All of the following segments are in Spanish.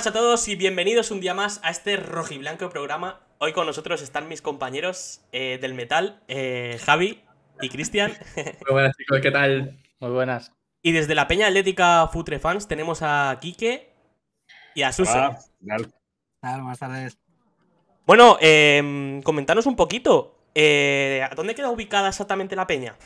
buenas a todos y bienvenidos un día más a este rojiblanco programa. Hoy con nosotros están mis compañeros del metal, Javi y Cristian. Muy buenas, chicos, ¿qué tal? Muy buenas. Y desde la Peña Atlética Futre Fans tenemos a Quique y a Suso. Hola, Buenas tardes. Bueno, comentanos un poquito. ¿Dónde queda ubicada exactamente la peña?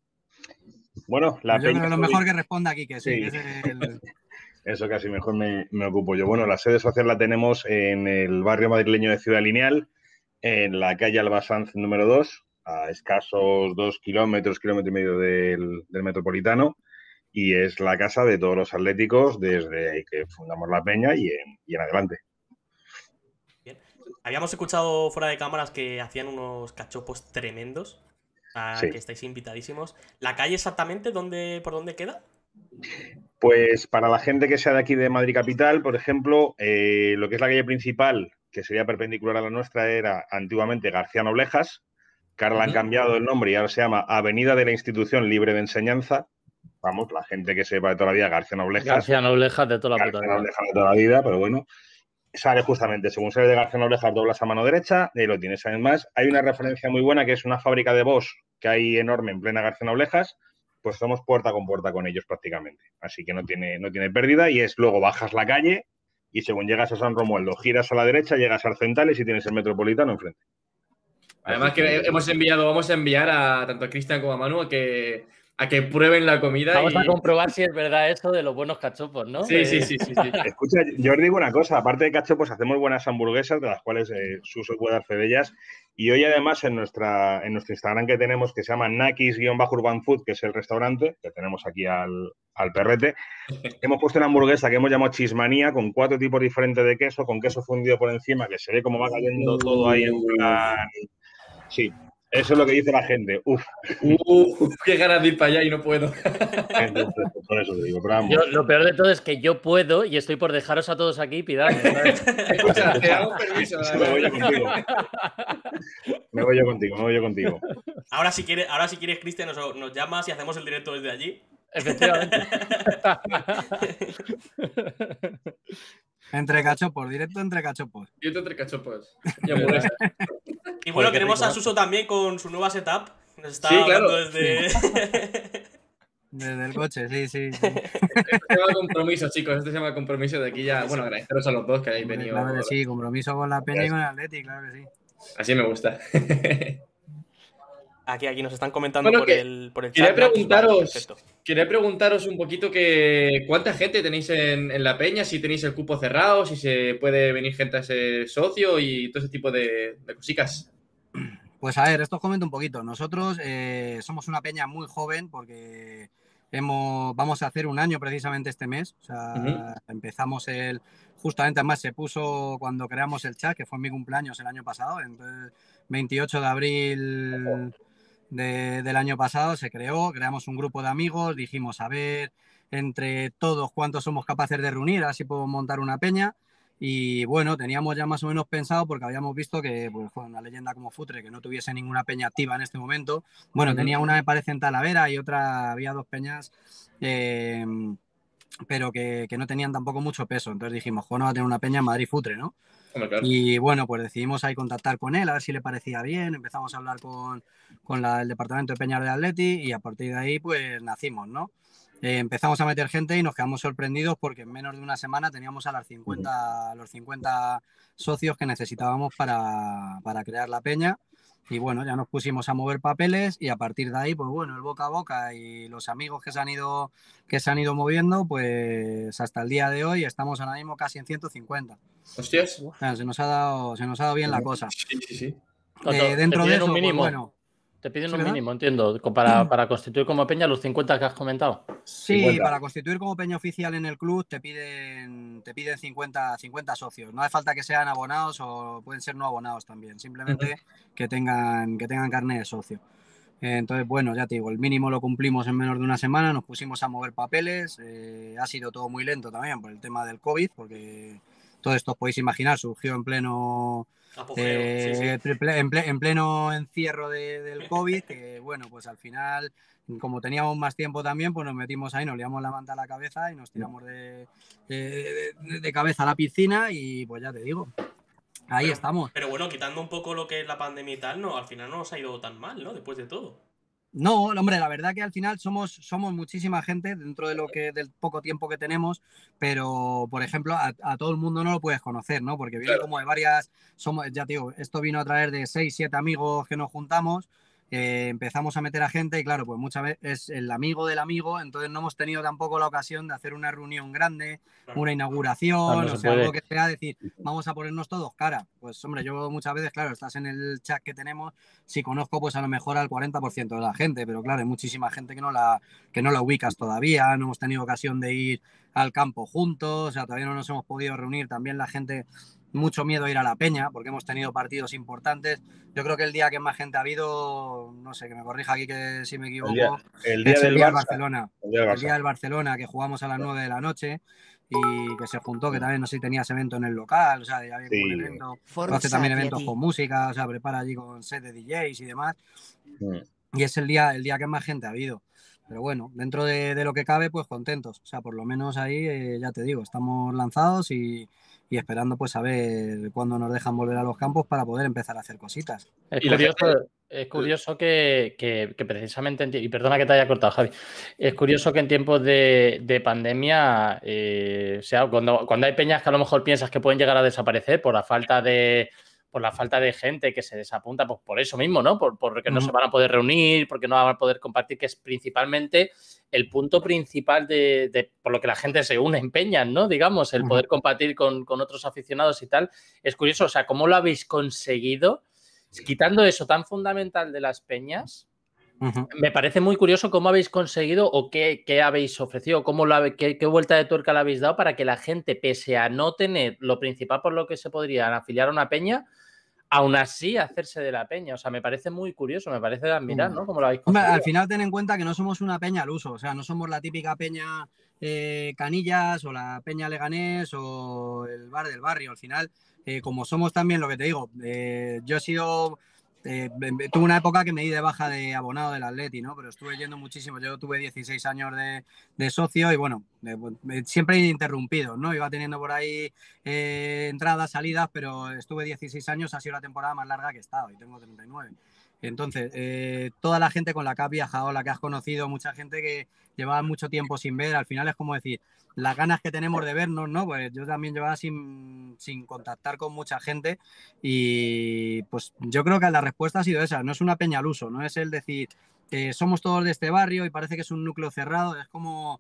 Bueno, la Yo peña. creo que lo mejor que responda aquí, que sí. Sí. Que es el... Eso casi mejor me ocupo yo. Bueno, la sede social la tenemos en el barrio madrileño de Ciudad Lineal, en la calle Albasanz número 2, a escasos 2 kilómetros, kilómetro y medio del Metropolitano, y es la casa de todos los atléticos desde ahí que fundamos la peña y en adelante. Bien. Habíamos escuchado fuera de cámaras que hacían unos cachopos tremendos, Sí. que estáis invitadísimos. ¿La calle exactamente por dónde queda? Pues para la gente que sea de aquí de Madrid Capital, por ejemplo, lo que es la calle principal, que sería perpendicular a la nuestra, era antiguamente García Noblejas, que ahora le han cambiado el nombre y ahora se llama Avenida de la Institución Libre de Enseñanza. Vamos, la gente que sepa de toda la vida, García Noblejas. García Noblejas de toda la puta García vida. Noblejas de toda la vida, pero bueno. Sale justamente, según sale de García Noblejas, doblas a mano derecha y lo tienes. Además, hay una referencia muy buena que es una fábrica de Bosch que hay enorme en plena García Noblejas. Pues somos puerta con ellos prácticamente. Así que no tiene pérdida y es luego bajas la calle y según llegas a San Romualdo, giras a la derecha, llegas a Arcentales y tienes el Metropolitano enfrente. Además que vamos a enviar a tanto a Cristian como a Manu a que prueben la comida. Vamos a comprobar si es verdad eso de los buenos cachopos, ¿no? Sí. Escucha, yo os digo una cosa, aparte de cacho, pues hacemos buenas hamburguesas, de las cuales Suso puede dar fe de ellas. Y hoy además en nuestro Instagram que tenemos, que se llama Nakis-Urban Food, que es el restaurante, que tenemos aquí al perrete, hemos puesto una hamburguesa que hemos llamado Chismanía, con 4 tipos diferentes de queso, con queso fundido por encima, que se ve como va cayendo todo ahí en plan... Sí, eso es lo que dice la gente. Uf. Qué ganas de ir para allá y no puedo. Entonces, por eso te digo, pero vamos. Lo peor de todo es que yo puedo y estoy por dejaros a todos aquí y pidarme, ¿sabes? Escucha, te hago permiso. Me voy yo contigo. Me voy yo contigo. Ahora si quieres, Cristian, nos llamas y hacemos el directo desde allí. Efectivamente. Entre cachopos, directo entre cachopos. Yo entre cachopos. Y hamburguesas. Y bueno, Joder, tenemos rico, a Suso también con su nueva setup. Nos está Sí, claro. hablando desde... Desde el coche, sí. Este se llama compromiso, chicos. Este se llama compromiso de aquí ya. Bueno, agradeceros a los dos que hayáis venido. Claro que sí, compromiso con la Peña y con el Atleti, claro que sí. Así me gusta. Aquí nos están comentando Bueno, por el Quería chat. quería preguntaros un poquito que cuánta gente tenéis en la peña, si tenéis el cupo cerrado, si se puede venir gente a ser socio y todo ese tipo de cositas. Pues a ver, esto os comento un poquito. Nosotros somos una peña muy joven porque vamos a hacer un año precisamente este mes. O sea, empezamos justamente, además se puso cuando creamos el chat, que fue mi cumpleaños el año pasado, entonces 28 de abril del año pasado se creamos un grupo de amigos, dijimos, a ver, entre todos cuántos somos capaces de reunir, así podemos montar una peña. Y bueno, teníamos ya más o menos pensado, porque habíamos visto que pues, una leyenda como Futre, que no tuviese ninguna peña activa en este momento, bueno, tenía una, me parece, en Talavera y otra, había 2 peñas, pero que no tenían tampoco mucho peso. Entonces dijimos, bueno, va a tener una peña en Madrid Futre, ¿no? Hombre, claro. Y bueno, pues decidimos ahí contactar con él, a ver si le parecía bien, empezamos a hablar con el departamento de Peñas de Atleti y a partir de ahí pues nacimos, ¿no? Empezamos a meter gente y nos quedamos sorprendidos porque en menos de una semana teníamos a los 50 socios que necesitábamos para crear la peña. Y bueno, ya nos pusimos a mover papeles y a partir de ahí, pues bueno, el boca a boca y los amigos que se han ido moviendo, pues hasta el día de hoy estamos ahora mismo casi en 150. Hostias. O sea, se nos ha dado bien la cosa. Sí. Dentro de eso, un mínimo. pues bueno. Te piden ¿Sí, un verdad? mínimo, entiendo, para constituir como peña los 50 que has comentado. Sí, 50. para constituir como peña oficial en el club te piden 50 socios. No hace falta que sean abonados o pueden ser no abonados también. Simplemente que tengan carnet de socio. Entonces, bueno, ya te digo, el mínimo lo cumplimos en menos de una semana. Nos pusimos a mover papeles. Ha sido todo muy lento también por el tema del COVID, porque todo esto os podéis imaginar, surgió en pleno... Apogeo, sí. en pleno encierro del COVID, que bueno, pues al final como teníamos más tiempo también, pues nos metimos ahí, nos liamos la manta a la cabeza y nos tiramos de cabeza a la piscina y pues ya te digo, ahí estamos. Pero bueno, quitando un poco lo que es la pandemia y tal, no, al final no nos ha ido tan mal, ¿no? Después de todo. No, hombre, la verdad que al final somos muchísima gente dentro de del poco tiempo que tenemos, pero por ejemplo a todo el mundo no lo puedes conocer, ¿no? Porque viene como de varias, ya te digo, esto vino a traer de 6, 7 amigos que nos juntamos, empezamos a meter a gente y claro, pues muchas veces es el amigo del amigo, entonces no hemos tenido tampoco la ocasión de hacer una reunión grande, una inauguración, o sea, algo que sea decir, vamos a ponernos todos cara. Pues hombre, yo muchas veces, claro, estás en el chat que tenemos, si conozco pues a lo mejor al 40% de la gente, pero claro, hay muchísima gente que no la ubicas todavía, no hemos tenido ocasión de ir al campo juntos, o sea, todavía no nos hemos podido reunir, también la gente, mucho miedo a ir a la peña, porque hemos tenido partidos importantes. Yo creo que el día que más gente ha habido, no sé, que me corrija aquí que si me equivoco, el día es del el día del Barça. Barcelona. El día del Barcelona, que jugamos a las 9 de la noche y que se juntó, que también no sé si tenías evento en el local, o sea, ya había como un evento, hace también eventos con música, o sea, prepara allí con set de DJs y demás. Y es el día que más gente ha habido. Pero bueno, dentro de lo que cabe, pues contentos. O sea, por lo menos ahí, ya te digo, estamos lanzados y esperando pues a ver cuándo nos dejan volver a los campos para poder empezar a hacer cositas. Es curioso que precisamente, y perdona que te haya cortado, Javi, es curioso que en tiempos de pandemia, o sea, cuando hay peñas que a lo mejor piensas que pueden llegar a desaparecer por la falta de gente que se desapunta, pues por eso mismo, ¿no? Porque no se van a poder reunir, porque no van a poder compartir, que es principalmente el punto principal por lo que la gente se une en peñas, ¿no? Digamos, el poder compartir con otros aficionados y tal. Es curioso, o sea, ¿cómo lo habéis conseguido? Quitando eso tan fundamental de las peñas, me parece muy curioso cómo habéis conseguido o qué habéis ofrecido, qué vuelta de tuerca le habéis dado para que la gente, pese a no tener lo principal por lo que se podrían afiliar a una peña, aún así hacerse de la peña. O sea, me parece muy curioso, me parece de admirar, ¿no? ¿Cómo lo habéis conseguido? Al final ten en cuenta que no somos una peña al uso, o sea, no somos la típica peña Canillas o la peña Leganés o el bar del barrio. Al final, como somos también, lo que te digo, yo he sido... tuve una época que me di de baja de abonado del Atleti, ¿no? Pero estuve yendo muchísimo. Yo tuve 16 años de socio y bueno, siempre interrumpido, ¿no? Iba teniendo por ahí entradas, salidas, pero estuve 16 años, ha sido la temporada más larga que he estado y tengo 39. Entonces, toda la gente con la que has viajado, la que has conocido, mucha gente que llevaba mucho tiempo sin ver, al final es como decir, las ganas que tenemos de vernos, ¿no? Pues yo también llevaba sin contactar con mucha gente y pues yo creo que la respuesta ha sido esa, no es una peña al uso, no es el decir, somos todos de este barrio y parece que es un núcleo cerrado, es como...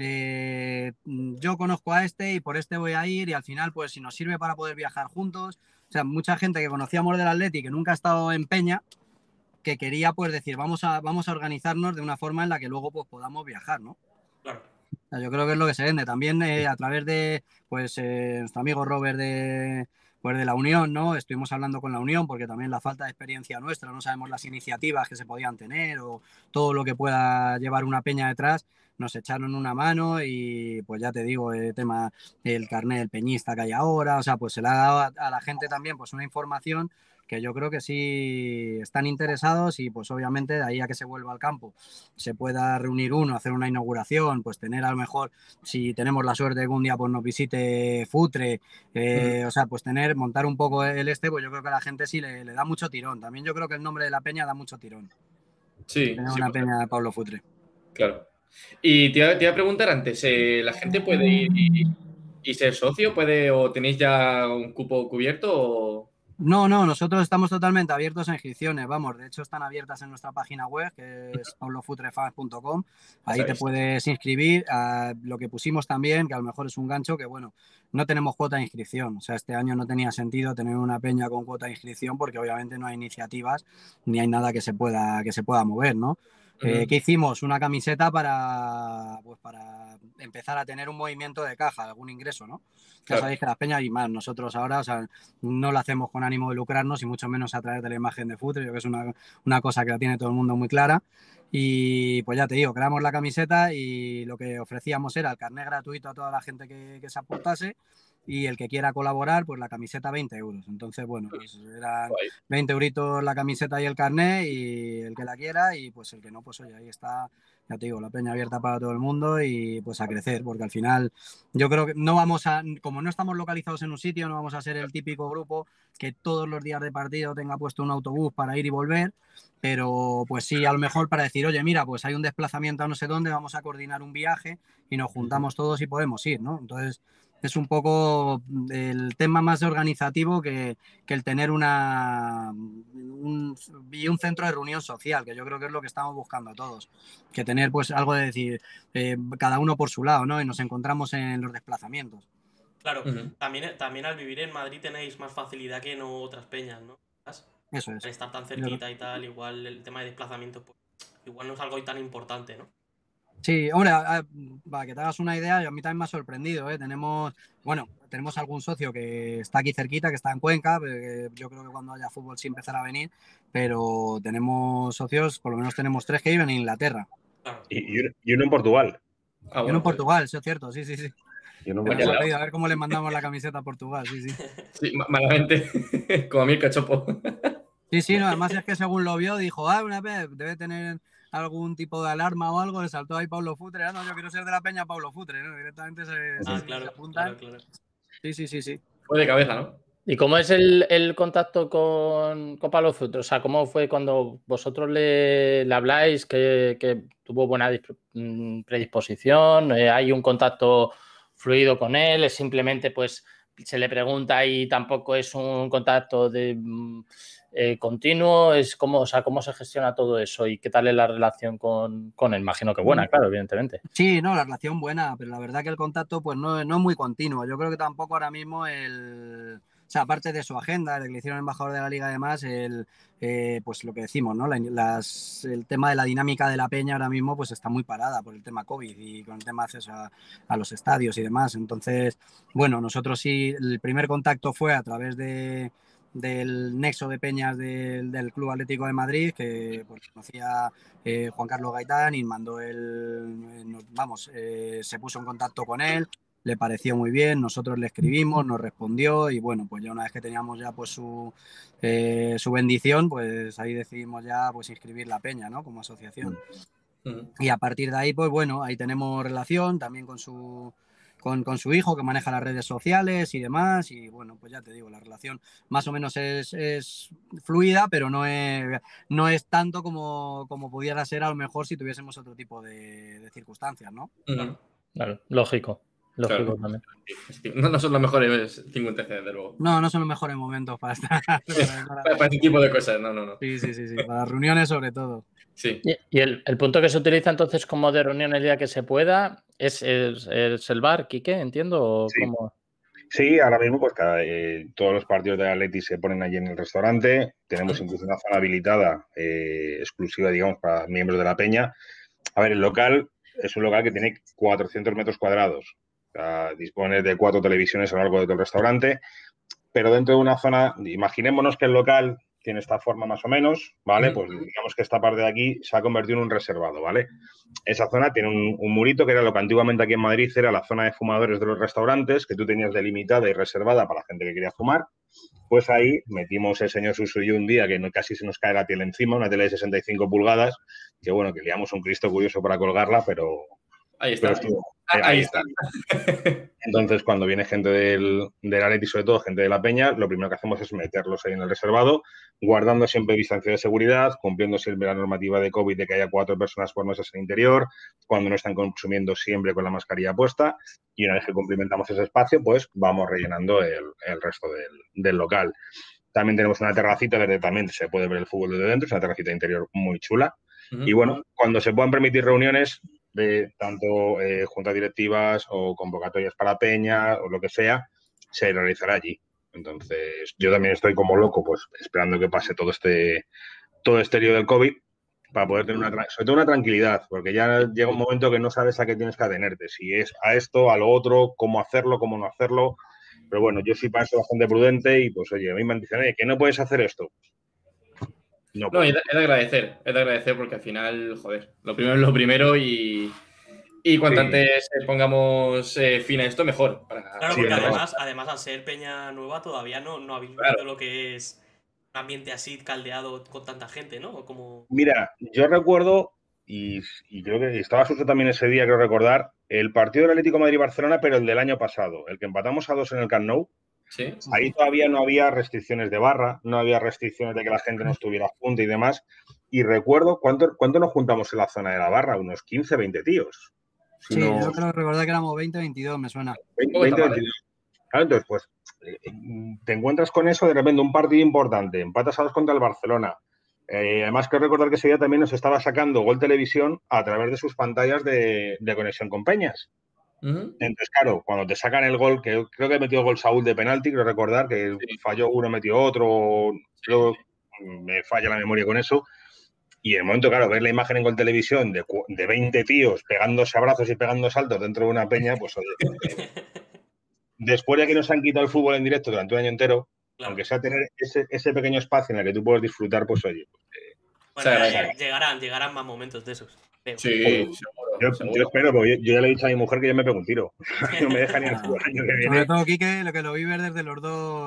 yo conozco a este y por este voy a ir y al final pues si nos sirve para poder viajar juntos, o sea, mucha gente que conocíamos del Atleti que nunca ha estado en peña, que quería pues decir, vamos a organizarnos de una forma en la que luego pues podamos viajar, ¿no? Claro. O sea, yo creo que es lo que se vende. También a través de pues nuestro amigo Robert de la Unión, ¿no? Estuvimos hablando con la Unión porque también la falta de experiencia nuestra, no sabemos las iniciativas que se podían tener o todo lo que pueda llevar una peña detrás, nos echaron una mano y pues ya te digo, el tema del carnet del peñista que hay ahora, o sea, pues se le ha dado a la gente también pues una información que yo creo que sí están interesados y pues obviamente de ahí a que se vuelva al campo se pueda reunir uno, hacer una inauguración, pues tener a lo mejor, si tenemos la suerte de que un día pues nos visite Futre, o sea, pues montar un poco pues yo creo que a la gente sí le da mucho tirón. También yo creo que el nombre de la peña da mucho tirón. Sí. Tener una peña de Pablo Futre. Claro. Y te iba a preguntar antes, ¿la gente puede ir y ser socio? ¿O tenéis ya un cupo cubierto? O... No, nosotros estamos totalmente abiertos a inscripciones, vamos, de hecho están abiertas en nuestra página web, que es pablofutrefans.com, ahí te puedes inscribir. Lo que pusimos también, que a lo mejor es un gancho, que bueno, no tenemos cuota de inscripción, o sea, este año no tenía sentido tener una peña con cuota de inscripción porque obviamente no hay iniciativas ni hay nada que se pueda mover, ¿no? ¿Qué hicimos? Una camiseta para empezar a tener un movimiento de caja, algún ingreso, ¿no? Ya sabéis que las peñas y más, nosotros ahora, o sea, no lo hacemos con ánimo de lucrarnos y mucho menos a través de la imagen de Futre, yo que es una cosa que la tiene todo el mundo muy clara. Y pues ya te digo, creamos la camiseta y lo que ofrecíamos era el carnet gratuito a toda la gente que se apuntase y el que quiera colaborar, pues la camiseta 20 euros. Entonces, bueno, pues eran 20 euritos la camiseta y el carnet y el que la quiera y pues el que no, pues oye, ahí está, ya te digo, la peña abierta para todo el mundo y pues a crecer, porque al final yo creo que no vamos a, como no estamos localizados en un sitio, no vamos a ser el típico grupo que todos los días de partido tenga puesto un autobús para ir y volver, pero pues sí, a lo mejor para decir, oye, mira, pues hay un desplazamiento a no sé dónde, vamos a coordinar un viaje y nos juntamos todos y podemos ir, ¿no? Entonces es un poco el tema más organizativo que el tener un centro de reunión social, que yo creo que es lo que estamos buscando todos, que tener pues algo de decir, cada uno por su lado, ¿no? Y nos encontramos en los desplazamientos. Claro, también al vivir en Madrid tenéis más facilidad que en otras peñas, ¿no? Eso es. Al estar tan cerquita y tal, igual el tema de desplazamiento, pues igual no es algo tan importante, ¿no? Sí, hombre, para que te hagas una idea, a mí también me ha sorprendido, ¿eh? Tenemos algún socio que está aquí cerquita, que está en Cuenca, yo creo que cuando haya fútbol sí empezará a venir, pero tenemos socios, por lo menos tenemos 3 que viven en Inglaterra. Claro. Y uno en Portugal. Y uno en Portugal, eso es cierto, sí. Y uno a ver cómo le mandamos la camiseta a Portugal, sí. Sí, malamente, como a mí el cachopo. Sí, no, además es que según lo vio, dijo, una vez debe tener algún tipo de alarma o algo, le saltó ahí Pablo Futre, no, yo quiero ser de la peña Pablo Futre, ¿no? Directamente se apuntan. Claro. Sí. Fue de cabeza, ¿no? ¿Y cómo es el contacto con Pablo Futre? O sea, ¿cómo fue cuando vosotros le habláis que tuvo buena predisposición? ¿Hay un contacto fluido con él? ¿Es simplemente pues se le pregunta y tampoco es un contacto de continuo? ¿Es cómo se gestiona todo eso? ¿Y qué tal es la relación con él? Imagino que buena, claro, evidentemente. Sí, no, la relación buena, pero la verdad que el contacto pues no es muy continuo. Yo creo que tampoco ahora mismo o sea, aparte de su agenda, de que le hicieron embajador de la liga, además, pues lo que decimos, ¿no? El tema de la dinámica de la peña ahora mismo pues está muy parada por el tema COVID y con el tema de acceso a los estadios y demás. Entonces, bueno, nosotros sí, el primer contacto fue a través del nexo de peñas del Club Atlético de Madrid, que pues, conocía Juan Carlos Gaitán y mandó se puso en contacto con él, le pareció muy bien, nosotros le escribimos, nos respondió y bueno, pues ya una vez que teníamos ya pues su bendición, pues ahí decidimos ya pues inscribir la peña, ¿no? Como asociación. Y a partir de ahí, pues bueno, ahí tenemos relación también con su hijo que maneja las redes sociales y demás. Y bueno, pues ya te digo, la relación más o menos es fluida, pero no es tanto como pudiera ser a lo mejor si tuviésemos otro tipo de circunstancias, ¿no? Claro, lógico Claro. También. No son los mejores 50 desde luego. No son los mejores momentos para estar. para este tipo de cosas, no. Sí, para reuniones sobre todo. Sí. Y el punto que se utiliza entonces como de reunión el día que se pueda es el bar, Quique, entiendo, ¿o sí. cómo? Sí, ahora mismo pues todos los partidos de Atleti se ponen allí en el restaurante. Tenemos incluso una zona habilitada exclusiva, digamos, para miembros de la peña. A ver, el local es un local que tiene 400 metros cuadrados. O sea, dispone de 4 televisiones a lo largo de todo el restaurante, pero dentro de una zona, imaginémonos que el local tiene esta forma más o menos, ¿vale? Pues digamos que esta parte de aquí se ha convertido en un reservado, ¿vale? Esa zona tiene un murito que era lo que antiguamente aquí en Madrid era la zona de fumadores de los restaurantes, que tú tenías delimitada y reservada para la gente que quería fumar. Pues ahí metimos el señor Suso y un día que casi se nos cae la tele encima, una tele de 65 pulgadas, que bueno, que liamos un Cristo curioso para colgarla, pero... Ahí está. Ahí está. Entonces, cuando viene gente del Atleti, sobre todo gente de la Peña, lo primero que hacemos es meterlos ahí en el reservado, guardando siempre distancia de seguridad, cumpliendo siempre la normativa de COVID de que haya 4 personas por mesas en el interior, cuando no están consumiendo siempre con la mascarilla puesta, y una vez que cumplimentamos ese espacio, pues vamos rellenando el resto del local. También tenemos una terracita donde también se puede ver el fútbol desde dentro, es una terracita interior muy chula. Y bueno, cuando se puedan permitir reuniones de tanto juntas directivas o convocatorias para peña o lo que sea, se realizará allí. Entonces, yo también estoy como loco, pues esperando que pase todo este lío del COVID para poder tener sobre todo una tranquilidad, porque ya llega un momento que no sabes a qué tienes que atenerte, si es a esto, a lo otro, cómo hacerlo, cómo no hacerlo. Pero bueno, yo sí paso bastante prudente y pues oye, a mí me dicen, que no puedes hacer esto. No, es de agradecer porque al final, joder, lo primero es lo primero y Y cuanto Sí. antes pongamos fin a esto, mejor. Claro, Sí, porque además. además al ser peña nueva todavía no habéis Claro. vivido lo que es un ambiente así caldeado con tanta gente, ¿no? O como... Mira, yo recuerdo, y creo que estaba Suso también ese día, creo recordar, el partido del Atlético de Madrid-Barcelona, pero el del año pasado, el que empatamos a 2 en el Camp Nou. Sí. Ahí todavía no había restricciones de barra, no había restricciones de que la gente no estuviera junta y demás. Y recuerdo cuánto nos juntamos en la zona de la barra, unos 15, 20 tíos. Si Sí, no, yo creo recordar que éramos 20, 22, me suena. 20, Tampoco está mal, 22. Claro, entonces, pues, te encuentras con eso de repente, un partido importante, empatas a 2 contra el Barcelona. Además, quiero recordar que ese día también nos estaba sacando Gol Televisión a través de sus pantallas de conexión con Peñas. Ujú. Entonces, claro, cuando te sacan el gol, que creo que metió el gol Saúl de penalti, quiero recordar que Sí. falló uno, metió otro, creo, me falla la memoria con eso. Y en el momento, claro, ver la imagen en Gol Televisión de 20 tíos pegándose abrazos y pegando saltos dentro de una peña, pues oye, después de que nos han quitado el fútbol en directo durante un año entero, Claro. aunque sea tener ese pequeño espacio en el que tú puedes disfrutar, pues oye, Bueno, Se ya agradece. llegarán más momentos de esos. Creo. Sí, seguro. yo espero, porque yo ya le he dicho a mi mujer que yo me pego un tiro. No me deja ni el Ah, fútbol el año que sobre viene. todo, Quique, lo que lo vi ver desde los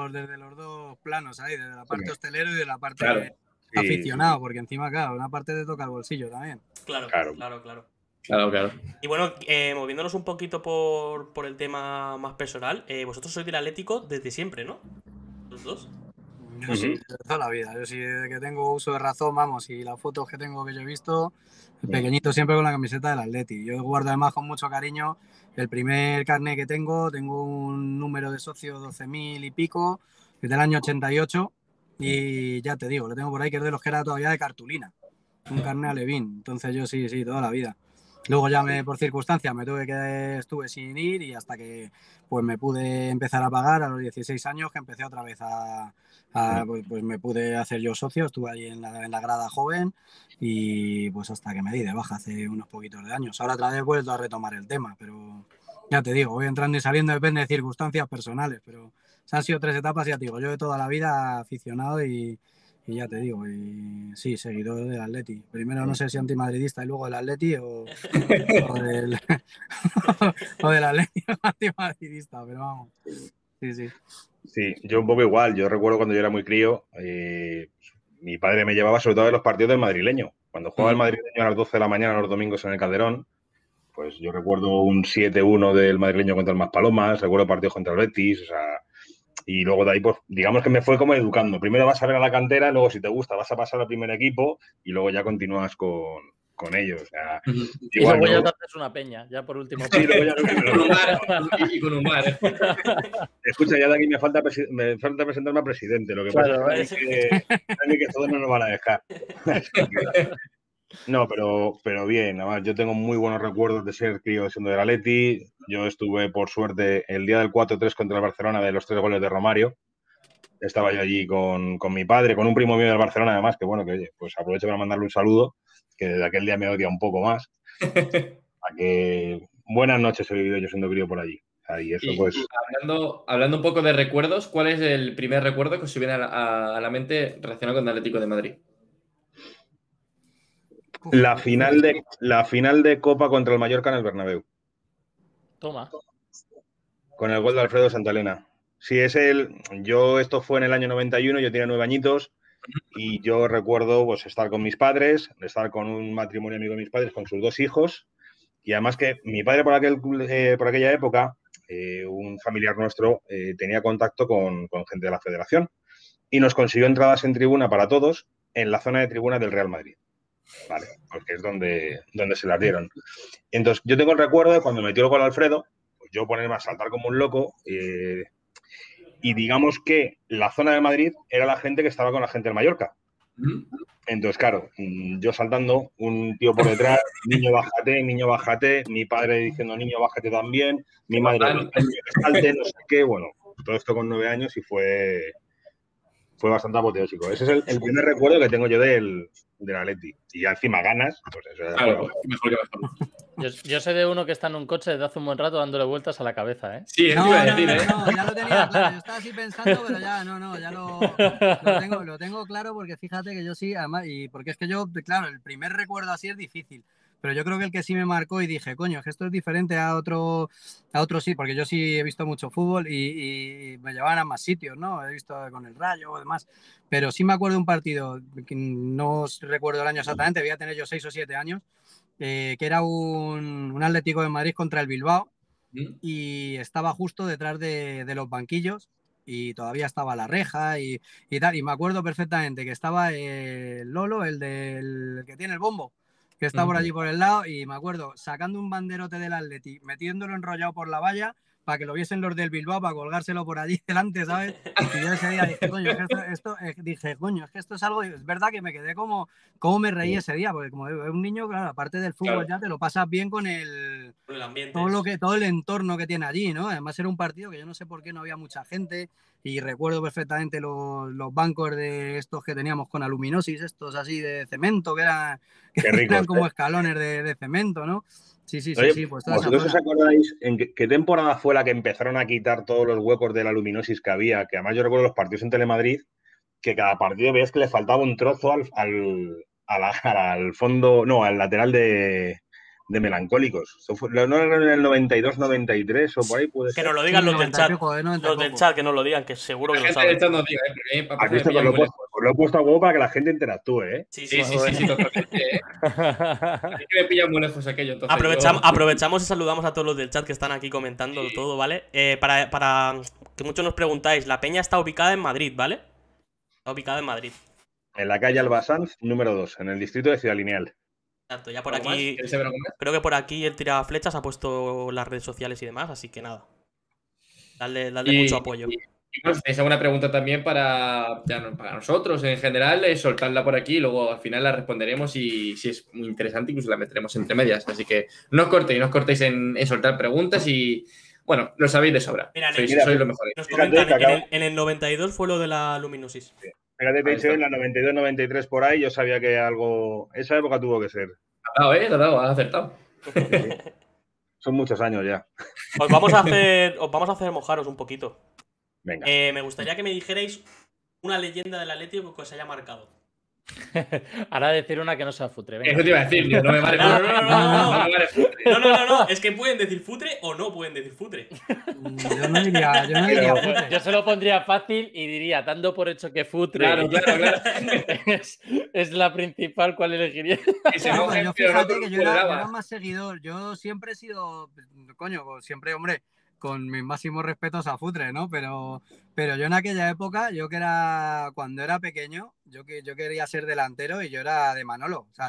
dos planos, ahí, desde la parte Sí. hostelero y de la parte Claro. Sí, aficionado, porque encima, claro, una parte te toca el bolsillo también. Claro, Claro. claro, claro. Claro. Y bueno, moviéndonos un poquito por el tema más personal, vosotros sois del Atlético desde siempre, ¿no? Los dos. Yo sí, Ujú. de toda la vida. Yo sí, desde que tengo uso de razón, vamos, y las fotos que tengo que yo he visto, el pequeñito siempre con la camiseta del Atleti. Yo guardo además con mucho cariño el primer carnet que tengo un número de socio 12.000 y pico, que es del año 88, y ya te digo, lo tengo por ahí, que es de los que era todavía de cartulina, un carnet alevín. Entonces yo sí, toda la vida. Luego ya por circunstancias estuve sin ir y hasta que pues me pude empezar a pagar a los 16 años, que empecé otra vez pues me pude hacer yo socio, estuve ahí en la grada joven y pues hasta que me di de baja hace unos poquitos de años. Ahora otra vez he vuelto a retomar el tema, pero ya te digo, voy entrando y saliendo, depende de circunstancias personales, pero se han sido 3 etapas, ya te digo, yo de toda la vida aficionado y ya te digo, y sí, seguidor del Atleti. Primero no sé si antimadridista y luego del Atleti o del, o del Atleti antimadridista, pero vamos. Sí. Sí, yo un poco igual. Yo recuerdo cuando yo era muy crío, mi padre me llevaba sobre todo a los partidos del madrileño. Cuando jugaba el madrileño a las 12 de la mañana los domingos en el Calderón, pues yo recuerdo un 7-1 del madrileño contra el Maspalomas, recuerdo partidos contra el Betis, o sea, y luego de ahí, pues digamos que me fue como educando. Primero vas a ver a la cantera, luego si te gusta vas a pasar al primer equipo y luego ya continúas con ellos. O sea, Y igual luego ya no. te haces una peña, ya por último. Sí, luego ya Con un bar. Y con un bar. Escucha, ya de aquí me falta presentarme a presidente. Lo que Claro, pasa es que todos no nos van a dejar. No, pero bien, además yo tengo muy buenos recuerdos de ser crío siendo del Atleti. Yo estuve, por suerte, el día del 4-3 contra el Barcelona de los 3 goles de Romario. Estaba yo allí con mi padre, con un primo mío del Barcelona, además, que bueno, que oye, pues aprovecho para mandarle un saludo, que desde aquel día me odia un poco más. A que buenas noches he vivido yo siendo crío por allí. Y eso, Y pues. hablando un poco de recuerdos, ¿cuál es el primer recuerdo que os viene a la mente relacionado con el Atlético de Madrid? La final de Copa contra el Mallorca en el Bernabéu. Toma. Con el gol de Alfredo Santalena. Sí, esto fue en el año 91, yo tenía 9 añitos y yo recuerdo pues estar con mis padres, estar con un matrimonio amigo de mis padres, con sus 2 hijos, y además que mi padre por aquella época, un familiar nuestro, tenía contacto con gente de la federación y nos consiguió entradas en tribuna para todos en la zona de tribuna del Real Madrid. Vale, porque es donde se las dieron. Entonces, yo tengo el recuerdo de cuando metió el gol Alfredo, pues yo ponerme a saltar como un loco, y digamos que la zona de Madrid era la gente que estaba con la gente del Mallorca. Entonces, claro, yo saltando, un tío por detrás, niño bájate, mi padre diciendo niño bájate también, mi madre salte, no sé qué, bueno, todo esto con 9 años y fue bastante apoteósico. Ese es el primer recuerdo que tengo yo del Atleti. Y ya encima ganas, pues eso ya Claro, mejor que mejor. Yo sé de uno que está en un coche desde hace un buen rato dándole vueltas a la cabeza, ¿eh? Sí, eso iba a decir, ¿eh? No, ya lo tenía claro. Yo estaba así pensando, pero ya lo tengo claro porque fíjate que yo sí, además, y porque es que yo, claro, el primer recuerdo así es difícil. pero yo creo que el que sí me marcó y dije, coño, es que esto es diferente a otro sí, porque yo sí he visto mucho fútbol y me llevaban a más sitios, ¿no? He visto con el Rayo o demás, pero sí me acuerdo de un partido, que no recuerdo el año exactamente, debía tener yo 6 o 7 años, que era un Atlético de Madrid contra el Bilbao y estaba justo detrás de los banquillos y todavía estaba la reja y tal, y me acuerdo perfectamente que estaba el Lolo, el que tiene el bombo, que está por allí por el lado, y me acuerdo sacando un banderote del Atleti, metiéndolo enrollado por la valla para que lo viesen los del Bilbao, para colgárselo por allí delante, ¿sabes? Y yo ese día dije, coño, es que esto es algo, es verdad que me quedé como me reí ese día, porque como un niño, claro, aparte del fútbol ya te lo pasas bien con el ambiente. todo el entorno que tiene allí, ¿no? Además era un partido que yo no sé por qué no había mucha gente y recuerdo perfectamente los bancos de estos que teníamos con aluminosis, estos así de cemento, que eran como escalones de cemento, ¿no? Sí, Oye, pues toda esa ¿vosotros os zona. acordáis en qué temporada fue la que empezaron a quitar todos los huecos de la luminosis que había? Que además yo recuerdo los partidos en Telemadrid, que cada partido veías que le faltaba un trozo al fondo, no, al lateral de Melancólicos. No era en el 92-93 o por ahí puede Que ser. nos lo digan los del chat. Los del chat que nos lo digan, que seguro que lo saben. Aquí os lo he puesto a huevo para que la gente interactúe, ¿eh? Sí, totalmente, ¿eh? Es que me pillan muy lejos aquello. Aprovechamos y saludamos a todos los del chat que están aquí comentando todo, ¿vale? Para que muchos nos preguntáis, la peña está ubicada en Madrid, ¿vale? Está ubicada en Madrid. En la calle Albasanz, número 2, en el distrito de Ciudad Lineal. Exacto, ya por aquí. Creo que por aquí el tiraflechas ha puesto las redes sociales y demás, así que nada. Dale mucho apoyo. Y si tenéis alguna pregunta también para nosotros en general, soltadla por aquí y luego al final la responderemos y si es muy interesante incluso la meteremos entre medias. Así que no os cortéis en soltar preguntas y bueno, lo sabéis de sobra. Mira, sois lo mejor. Nos comentan, en el 92 fue lo de la luminosis. Fíjate, de hecho, en la 92-93 por ahí yo sabía que algo... Esa época tuvo que ser. Has acertado. Son muchos años ya. Os vamos a hacer mojaros un poquito. Venga. Me gustaría que me dijerais una leyenda del Atlético que os haya marcado. Ahora decir una que no sea futre. Venga. Eso te iba a decir, no me vale. No, es que pueden decir futre o no pueden decir futre. Yo no diría futre. Yo se lo pondría fácil y diría, dando por hecho que futre claro. es la principal, ¿cuál elegiría? Yo fíjate que yo era más seguidor. Yo siempre he sido, siempre, hombre, con mis máximos respetos a Futre, ¿no? Pero yo en aquella época, cuando era pequeño, yo quería ser delantero y yo era de Manolo. O sea,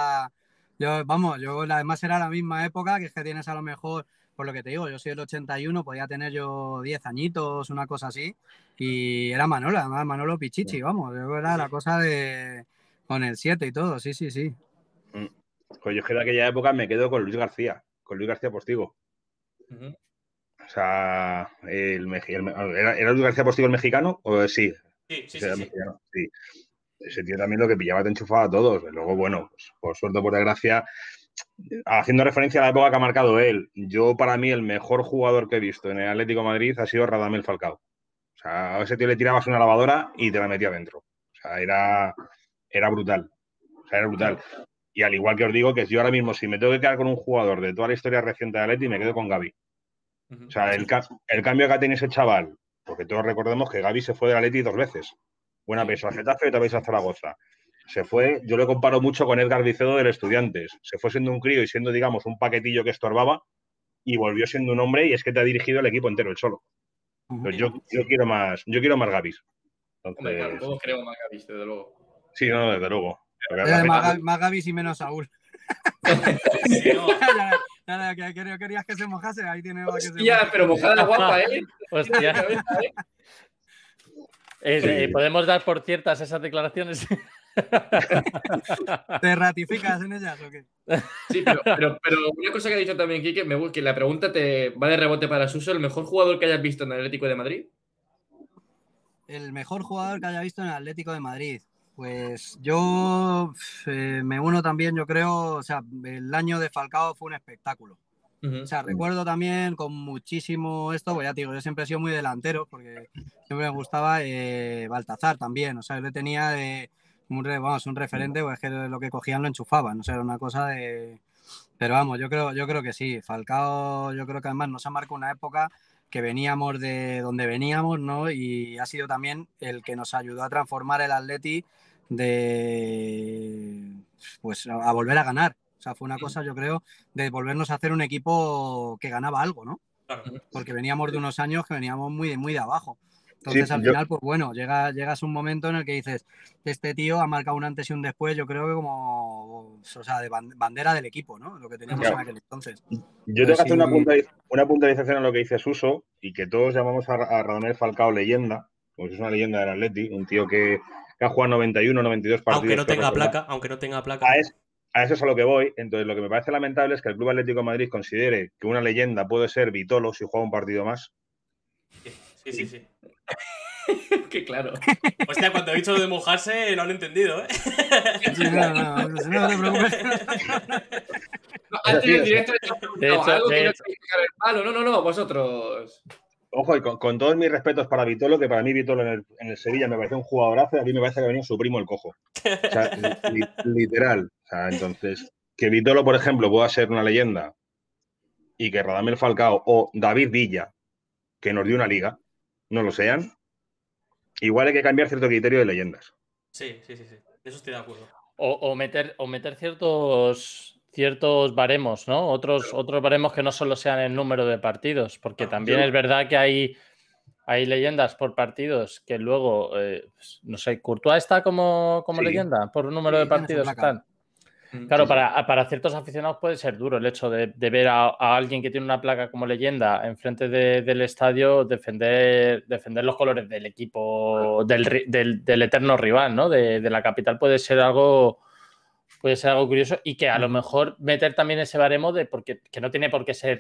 además era la misma época, que es que tienes a lo mejor, por lo que te digo, yo soy del 81, podía tener yo 10 años, una cosa así, y era Manolo, además Manolo Pichichi, vamos, yo era la cosa con el 7 y todo, sí. Pues yo es que de aquella época me quedo con Luis García Postigo. O sea, ¿era Luis García Postigo el mexicano? ¿O sí? Sí. Mexicano, sí. Ese tío también lo que pillaba te enchufaba a todos. Luego, bueno, pues, por suerte o por desgracia, haciendo referencia a la época que ha marcado él, para mí el mejor jugador que he visto en el Atlético de Madrid ha sido Radamel Falcao. O sea, a ese tío le tirabas una lavadora y te la metía dentro. O sea, era brutal. O sea, era brutal. Y al igual que os digo, que yo ahora mismo, si me tengo que quedar con un jugador de toda la historia reciente de Atleti, me quedo con Gavi. O sea, el cambio que ha tenido ese chaval, porque todos recordemos que Gavi se fue del Atleti 2 veces. Una vez a Getafe y otra vez a Zaragoza. Se fue, yo lo comparo mucho con Edgar Vicedo del Estudiantes. Se fue siendo un crío y siendo, digamos, un paquetillo que estorbaba y volvió siendo un hombre y es que te ha dirigido el equipo entero, él solo. Pues yo quiero más Gavis. Hombre, claro, todos queremos más Gavis, desde luego. Sí, no, desde luego. Más Gavis y menos Saúl. Sí, no. Querías que se mojase, ahí tiene. Hostia, pero mojada guapa, ¿eh? Hostia. ¿Podemos dar por ciertas esas declaraciones? ¿Te ratificas en ellas o qué? Sí, pero una cosa que ha dicho también Quique, que la pregunta te va de rebote para Suso, ¿el mejor jugador que hayas visto en el Atlético de Madrid? El mejor jugador que haya visto en el Atlético de Madrid. Pues yo me uno también, yo creo, o sea, el año de Falcao fue un espectáculo. O sea, recuerdo también con muchísimo esto, pues ya te digo, yo siempre he sido muy delantero porque siempre me gustaba Baltazar también, o sea, yo le tenía un referente, pues es que lo que cogían lo enchufaban, o sea, era una cosa de... Pero vamos, yo creo que sí. Falcao, yo creo que además nos ha marcado una época que veníamos de donde veníamos, ¿no? Y ha sido también el que nos ayudó a transformar el Atleti pues a volver a ganar. O sea, fue una cosa, yo creo, de volvernos a hacer un equipo que ganaba algo, ¿no? Claro. Porque veníamos de unos años que veníamos muy de abajo. Sí, Entonces, al final, pues bueno, llegas un momento en el que dices, este tío ha marcado un antes y un después, yo creo que como, o sea, de bandera del equipo, ¿no? Lo que teníamos Claro. en aquel entonces. Yo tengo que hacer sí, una puntualización a lo que dice Suso y que todos llamamos a Radamel Falcao leyenda, porque es una leyenda del Atleti, un tío que ha jugado 91, 92 partidos. Aunque no creo tenga recordar. placa, aunque no tenga placa. A eso es a lo que voy. Entonces, lo que me parece lamentable es que el Club Atlético de Madrid considere que una leyenda puede ser Vitolo si juega un partido más. Sí. Que claro. Hostia, cuando he dicho lo de mojarse, no han entendido, ¿eh? Sí, no te preocupes. No, antes en el directo De hecho, algo que de no hecho. queréis dejar el palo. No, vosotros. Ojo, y con todos mis respetos para Vitolo, que para mí Vitolo en el Sevilla me parece un jugadorazo y a mí me parece que ha venido su primo el cojo. O sea, literal. O sea, entonces, que Vitolo, por ejemplo, pueda ser una leyenda y que Radamel Falcao o David Villa, que nos dio una liga, no lo sean, igual hay que cambiar cierto criterio de leyendas. Sí. De eso estoy de acuerdo. O meter ciertos baremos, ¿no? Otros baremos que no solo sean el número de partidos, porque también es verdad que hay leyendas por partidos que luego, no sé, ¿Courtois está como Sí. leyenda por número de partidos? Están. Claro, para ciertos aficionados puede ser duro el hecho de ver a alguien que tiene una placa como leyenda enfrente del estadio defender los colores del equipo, del eterno rival, ¿no? De la capital puede ser algo curioso y que a lo mejor meter también ese baremo que no tiene por qué ser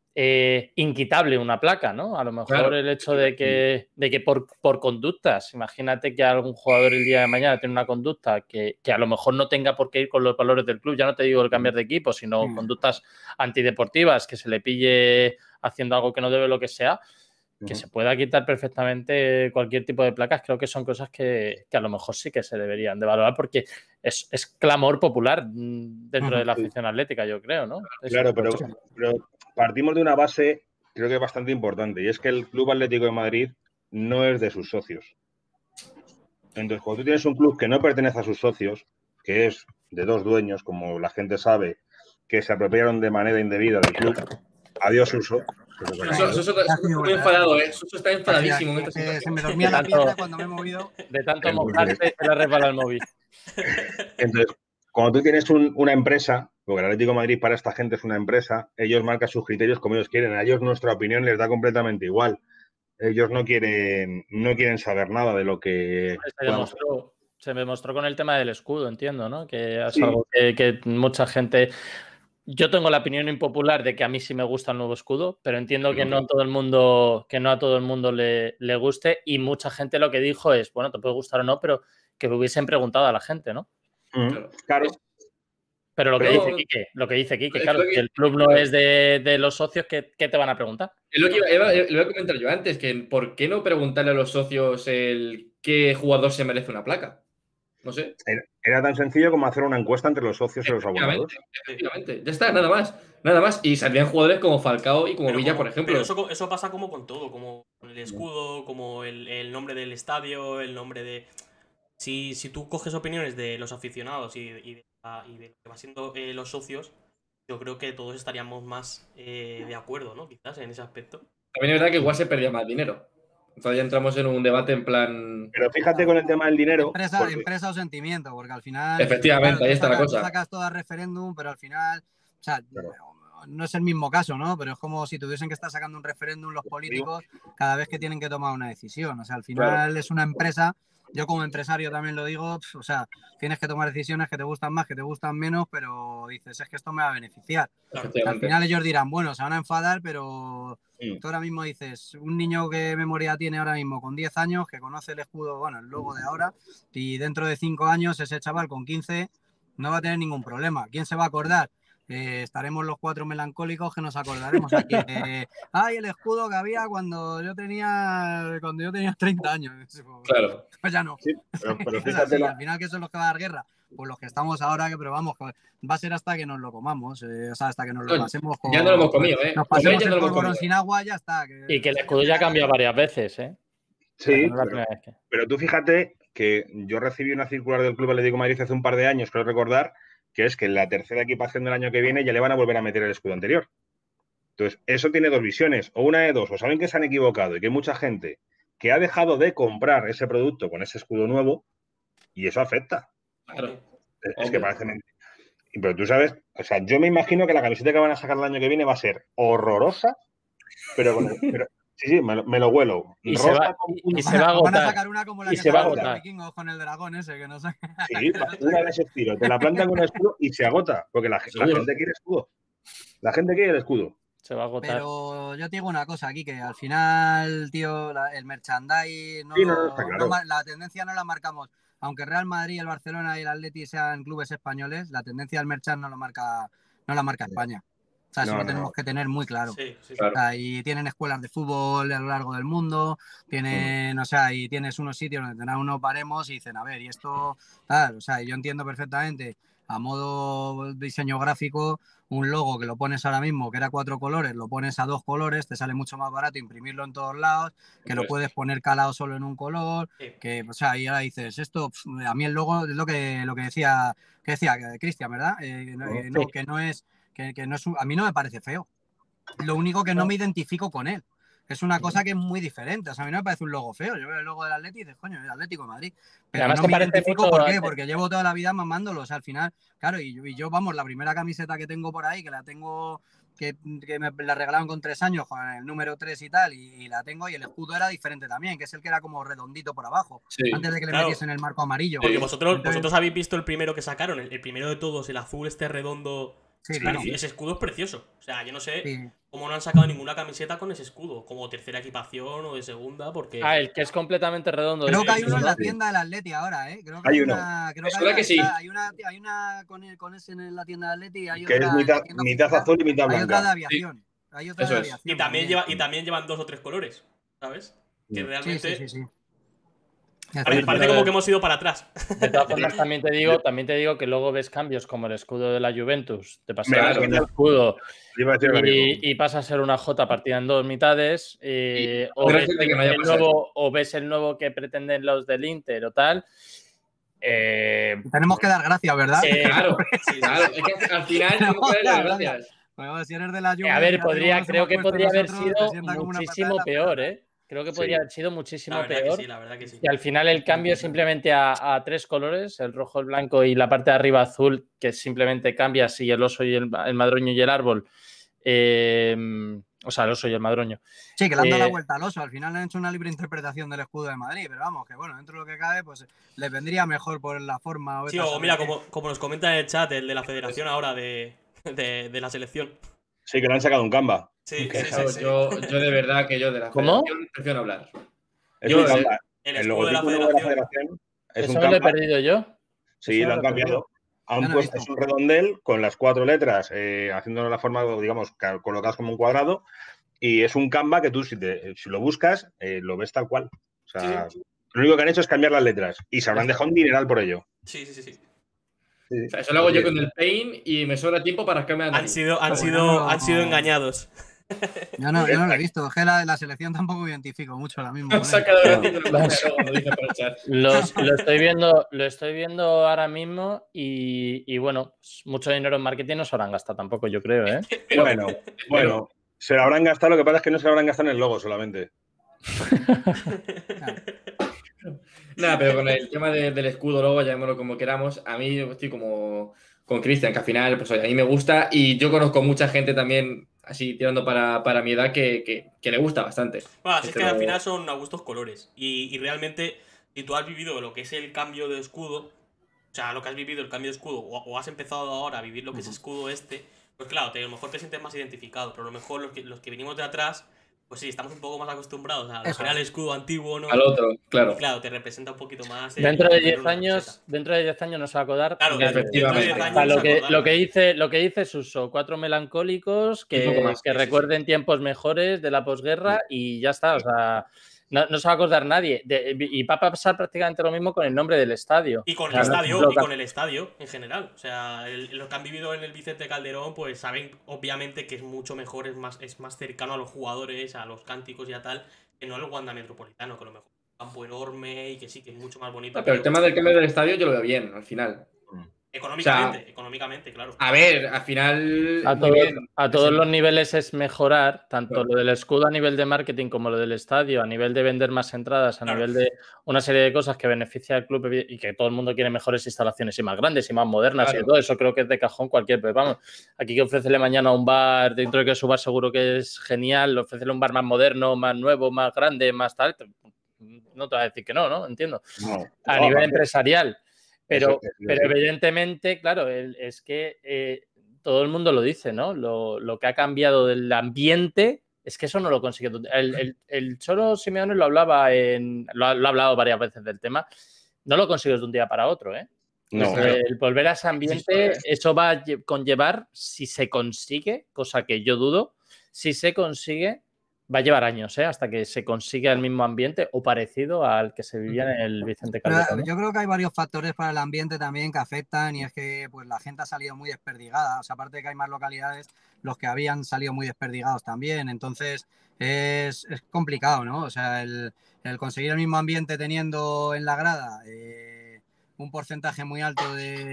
inquitable una placa, ¿no? A lo mejor claro, el hecho de que por conductas, imagínate que algún jugador el día de mañana tiene una conducta que a lo mejor no tenga por qué ir con los valores del club, ya no te digo el cambiar de equipo, sino conductas antideportivas, que se le pille haciendo algo que no debe, lo que sea, que se pueda quitar perfectamente cualquier tipo de placas. Creo que son cosas que a lo mejor sí que se deberían de valorar porque es clamor popular dentro de la afición atlética, yo creo, ¿no? Claro, pero partimos de una base, creo que es bastante importante, y es que el Club Atlético de Madrid no es de sus socios. Entonces, cuando tú tienes un club que no pertenece a sus socios, que es de dos dueños, como la gente sabe, que se apropiaron de manera indebida del club, adiós Suso. Suso está muy enfadado, ¿eh? Suso está enfadadísimo. Se me dormía la pierna cuando me he movido. De tanto mojarte, se le resbala el móvil. Entonces, cuando tú tienes una empresa, porque el Atlético de Madrid para esta gente es una empresa, ellos marcan sus criterios como ellos quieren. A ellos nuestra opinión les da completamente igual. Ellos no quieren saber nada de lo que... Se demostró con el tema del escudo, entiendo, ¿no? Que es algo que mucha gente... Yo tengo la opinión impopular de que a mí sí me gusta el nuevo escudo, pero entiendo que no a todo el mundo le guste, y mucha gente lo que dijo es, bueno, te puede gustar o no, pero que lo hubiesen preguntado a la gente, ¿no? Claro. Pero lo que dice Quique, claro, si el club no es de los socios, ¿qué te van a preguntar? Es lo que iba a comentar yo antes, que ¿por qué no preguntarle a los socios qué jugador se merece una placa? No sé. Era tan sencillo como hacer una encuesta entre los socios y los abonados. Efectivamente, ya está, nada más. Y saldrían jugadores como Falcao y como Villa, por ejemplo. Pero eso pasa como con todo, como con el escudo, como el nombre del estadio, el nombre de... Si tú coges opiniones de los aficionados y de lo que va siendo los socios, yo creo que todos estaríamos más de acuerdo, ¿no? Quizás en ese aspecto. También es verdad que igual se perdía más dinero. Entonces ya entramos en un debate en plan... Pero fíjate con el tema del dinero... Empresa o sentimiento, porque al final... Efectivamente, ahí está la cosa. Tú sacas todo a referéndum, pero al final... O sea, no es el mismo caso, ¿no? Pero es como si tuviesen que estar sacando un referéndum los políticos cada vez que tienen que tomar una decisión. O sea, al final es una empresa... Yo como empresario también lo digo, o sea, tienes que tomar decisiones que te gustan más, que te gustan menos, pero dices, es que esto me va a beneficiar. Al final ellos dirán, bueno, se van a enfadar, pero tú ahora mismo dices, un niño que memoria tiene ahora mismo con 10 años, que conoce el escudo, bueno, el logo de ahora, y dentro de 5 años ese chaval con 15 no va a tener ningún problema. ¿Quién se va a acordar estaremos los 4 melancólicos que nos acordaremos aquí de, ay, el escudo que había cuando yo tenía 30 años. Claro. Pues ya no. Sí, pero Es fíjate, así, al final, ¿qué son los que va a dar guerra? Pues los que estamos ahora, que probamos, va a ser hasta que nos lo comamos, o sea, hasta que nos lo Bueno, pasemos con... ya no lo hemos comido, ¿eh? Nos Comer pasemos ya no el lo hemos polvorón comido. sin agua, ya está. Y que el escudo ya cambia varias veces, ¿eh? O sea, que sí, no es la primera vez que... pero tú fíjate que yo recibí una circular del Club Atlético de Madrid hace un par de años, creo recordar, que es que en la tercera equipación del año que viene ya le van a volver a meter el escudo anterior. Entonces, eso tiene dos visiones, o una de dos, o saben que se han equivocado y que hay mucha gente que ha dejado de comprar ese producto con ese escudo nuevo y eso afecta. Claro. Es que parece mentira. Pero tú sabes, o sea, yo me imagino que la camiseta que van a sacar el año que viene va a ser horrorosa, pero sí, me lo huelo. Y se va a agotar. Van a sacar una como la que se va a sacaron los agotar. vikingos con el dragón ese, que no sé. Sí, una de ese estilo. Te la plantan con el escudo y se agota, porque la gente quiere escudo. La gente quiere el escudo. Se va a agotar. Pero yo te digo una cosa aquí, que al final, tío, el merchandise, Sí, no, está claro. la tendencia no la marcamos. Aunque Real Madrid, el Barcelona y el Atleti sean clubes españoles, la tendencia del merchandise no la marca España. O sea, eso lo tenemos que tener muy claro. Sí. Claro. O sea, y tienen escuelas de fútbol a lo largo del mundo, tienen, o sea, y tienes unos sitios donde tendrán unos baremos y dicen, a ver, y esto, tal, o sea, yo entiendo perfectamente, a modo diseño gráfico, un logo que lo pones ahora mismo, que era 4 colores, lo pones a 2 colores, te sale mucho más barato imprimirlo en todos lados, que lo puedes poner calado solo en un color, que, o sea, y ahora dices, esto, a mí el logo es lo que decía Cristian, ¿verdad? No, que no es, a mí no me parece feo. Lo único que no me identifico con él. Es una cosa que es muy diferente. O sea, a mí no me parece un logo feo. Yo veo el logo del Atleti y dices, coño, el Atlético de Madrid. Pero no me identifico, ¿por qué? Porque llevo toda la vida mamándolo. O sea, al final, claro, y yo, vamos, la primera camiseta que tengo por ahí, que la tengo, que me la regalaron con 3 años, con el número 3 y tal, y la tengo, y el escudo era diferente también, que es el que era como redondito por abajo, antes de que le metiesen el marco amarillo. Porque vosotros habéis visto el primero que sacaron, el primero de todos, el azul este redondo. Sí, claro. Ese escudo es precioso. O sea, yo no sé cómo no han sacado ninguna camiseta con ese escudo, como tercera equipación o de segunda, porque... el que es completamente redondo. Creo que hay uno en la tienda del Atleti ahora, ¿eh? Creo que hay una. Creo que sí. Hay una con ese en la tienda del Atleti. Hay que otra, es mitad azul y mitad blanca. Hay otra de aviación. Hay otra de aviación. Y también llevan 2 o 3 colores, ¿sabes? Que realmente... Sí. Parece como que hemos ido para atrás. De todas formas, también te digo que luego ves cambios como el escudo de la Juventus, te pasa a ser un escudo y pasa a ser una J partida en 2 mitades, o ves el nuevo que pretenden los del Inter o tal. Tenemos que dar gracias, ¿verdad? Claro. Es que al final tenemos que dar gracias. Bueno, si eres de la Juventus, a ver, creo que podría haber sido muchísimo peor, ¿eh? Creo que podría haber sido muchísimo peor. La verdad que sí. Y al final el cambio es simplemente a 3 colores, el rojo, el blanco y la parte de arriba azul, que simplemente cambia así el oso y el madroño y el árbol. O sea, el oso y el madroño. Sí, que le han dado la vuelta al oso. Al final han hecho una libre interpretación del escudo de Madrid, pero vamos, que bueno, dentro de lo que cabe, pues les vendría mejor por la forma. Sí, o mira, como nos comenta en el chat, el de la federación ahora de la selección. Sí, que le han sacado un Canva. Sí. Yo de verdad que yo de la federación prefiero hablar. Es un Canva. El escudo de la federación. Es ¿Eso lo he perdido yo? Sí, lo han cambiado. Es un redondel con las 4 letras, haciéndolo de la forma, digamos, colocadas como un cuadrado. Y es un Canva que tú, si lo buscas, lo ves tal cual. O sea, lo único que han hecho es cambiar las letras. Y se habrán dejado un dineral por ello. Sí. O sea, eso lo hago yo con el Paint y me sobra tiempo para cambiar. Han sido engañados. Yo no lo he visto. Que la selección tampoco me identifico mucho ahora mismo. Lo estoy viendo ahora mismo y bueno, mucho dinero en marketing no se habrán gastado tampoco, yo creo, ¿eh? Bueno, se lo habrán gastado, lo que pasa es que no se lo habrán gastado en el logo solamente. Nada, pero con el tema del escudo, luego llamémoslo como queramos, a mí estoy como con Cristian, que al final, pues oye, a mí me gusta y yo conozco mucha gente también, así tirando para mi edad, que le gusta bastante. Bueno, así es que al final son a gustos colores y realmente, si tú has vivido lo que es el cambio de escudo, o sea, lo que has vivido el cambio de escudo, o has empezado ahora a vivir lo que es escudo pues claro, a lo mejor te sientes más identificado, pero a lo mejor los que venimos de atrás, Pues sí, estamos un poco más acostumbrados a lo Eso que era el es. escudo antiguo, ¿no? Al otro, claro. Y claro, te representa un poquito más. Dentro de ver 10 una años, camiseta. dentro de 10 años no se va a acordar. Claro, nadie. dentro de 10 Efectivamente. O años sea, no se lo acordarán. que dice Suso, 4 melancólicos Y poco que más. que Sí, sí, sí. recuerden tiempos mejores de la posguerra y ya está. O sea, no se va a acordar nadie. Y va a pasar prácticamente lo mismo con el nombre del estadio. Y con O sea, el no- estadio, lo y que- con el estadio en general. O sea, los que han vivido en el Vicente Calderón, pues saben obviamente que es mucho mejor, es más cercano a los jugadores, a los cánticos y a tal, que no el Wanda Metropolitano, que a lo mejor es un campo enorme y que sí, que es mucho más bonito. Pero el tema del cambio del estadio yo lo veo bien, al final. Económicamente, claro. A ver, al final. A, muy bien. todos los niveles es mejorar, tanto Claro. lo del escudo a nivel de marketing como lo del estadio, a nivel de vender más entradas, a Claro. nivel de una serie de cosas que beneficia al club y que todo el mundo quiere mejores instalaciones y más grandes y más modernas Claro. y todo eso creo que es de cajón cualquier. Pero vamos, aquí que ofrécele mañana un bar, dentro de que su bar seguro que es genial, ofrécele un bar más moderno, más nuevo, más grande, más tal, no te va a decir que no, ¿no? Entiendo. No. A nivel empresarial. Pero Eso, evidentemente, claro, es que todo el mundo lo dice, ¿no? Lo que ha cambiado del ambiente es que eso no lo consigue. El Cholo Simeone lo hablaba lo ha hablado varias veces del tema. No lo consigues de un día para otro, ¿eh? No. El volver a ese ambiente, eso va a conllevar, si se consigue, cosa que yo dudo, si se consigue, va a llevar años, hasta que se consiga el mismo ambiente o parecido al que se vivía en el Vicente Calderón, ¿no? Yo creo que hay varios factores para el ambiente también que afectan y es que pues la gente ha salido muy desperdigada. O sea, aparte de que hay más localidades, los que habían salido muy desperdigados también. Entonces es complicado, ¿no? O sea, el conseguir el mismo ambiente teniendo en la grada un porcentaje muy alto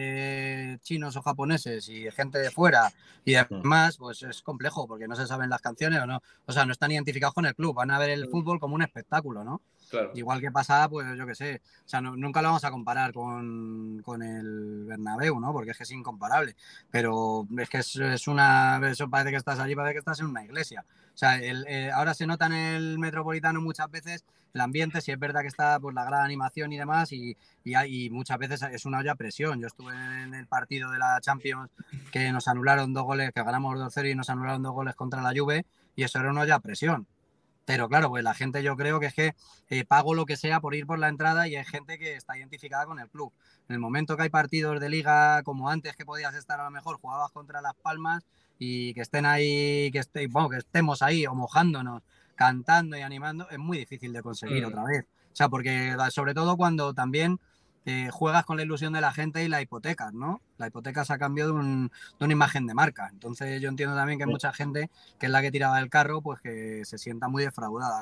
de chinos o japoneses y gente de fuera y demás, pues es complejo porque no se saben las canciones o no. O sea, no están identificados con el club, van a ver el fútbol como un espectáculo, ¿no? Claro. Igual que pasa, pues yo qué sé, o sea, nunca lo vamos a comparar con el Bernabéu, ¿no? Porque es que es incomparable, pero es que es una, eso parece que estás allí, parece que estás en una iglesia. O sea, ahora se nota en el Metropolitano muchas veces el ambiente, si es verdad que está pues la gran animación y demás, y muchas veces es una olla a presión. Yo estuve en el partido de la Champions que nos anularon 2 goles, que ganamos 2-0 y nos anularon 2 goles contra la Juve, y eso era una olla a presión. Pero claro, pues la gente yo creo que es que pago lo que sea por ir por la entrada y hay gente que está identificada con el club. En el momento que hay partidos de liga como antes que podías estar a lo mejor, jugabas contra Las Palmas y que estén ahí, que estemos ahí o mojándonos, cantando y animando, es muy difícil de conseguir otra vez. O sea, porque sobre todo cuando también juegas con la ilusión de la gente y la hipotecas, ¿no? La hipoteca se ha cambiado de una imagen de marca. Entonces yo entiendo también que hay mucha gente que es la que tiraba del carro, pues que se sienta muy defraudada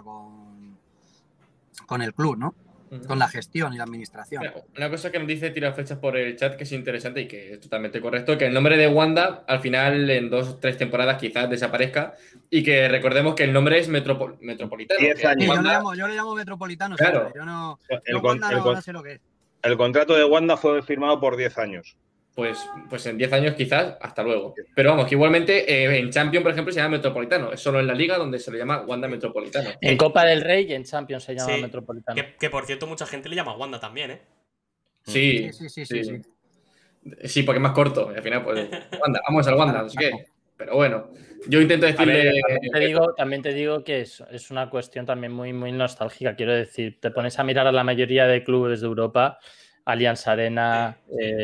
con el club, ¿no? Con la gestión y la administración. Una cosa que nos dice Tira Flechas por el chat que es interesante y que es totalmente correcto, que el nombre de Wanda al final en 2 o 3 temporadas quizás desaparezca y que recordemos que el nombre es Metropolitano. 10 años. Sí, Wanda... yo le llamo Metropolitano. Claro. Siempre. Yo no sé lo que es. El contrato de Wanda fue firmado por 10 años. Pues en 10 años quizás, hasta luego. Pero vamos, que igualmente en Champions, por ejemplo, se llama Metropolitano. Es solo en la Liga donde se le llama Wanda Metropolitano. En Copa del Rey y en Champions se llama Metropolitano. Que por cierto, mucha gente le llama Wanda también, ¿eh? Sí. Sí, porque es más corto. Y al final, pues, Wanda, vamos al Wanda, no sé qué. Pero bueno, yo intento decirle... También te digo que es una cuestión también muy, muy nostálgica. Quiero decir, te pones a mirar a la mayoría de clubes de Europa, Allianz Arena,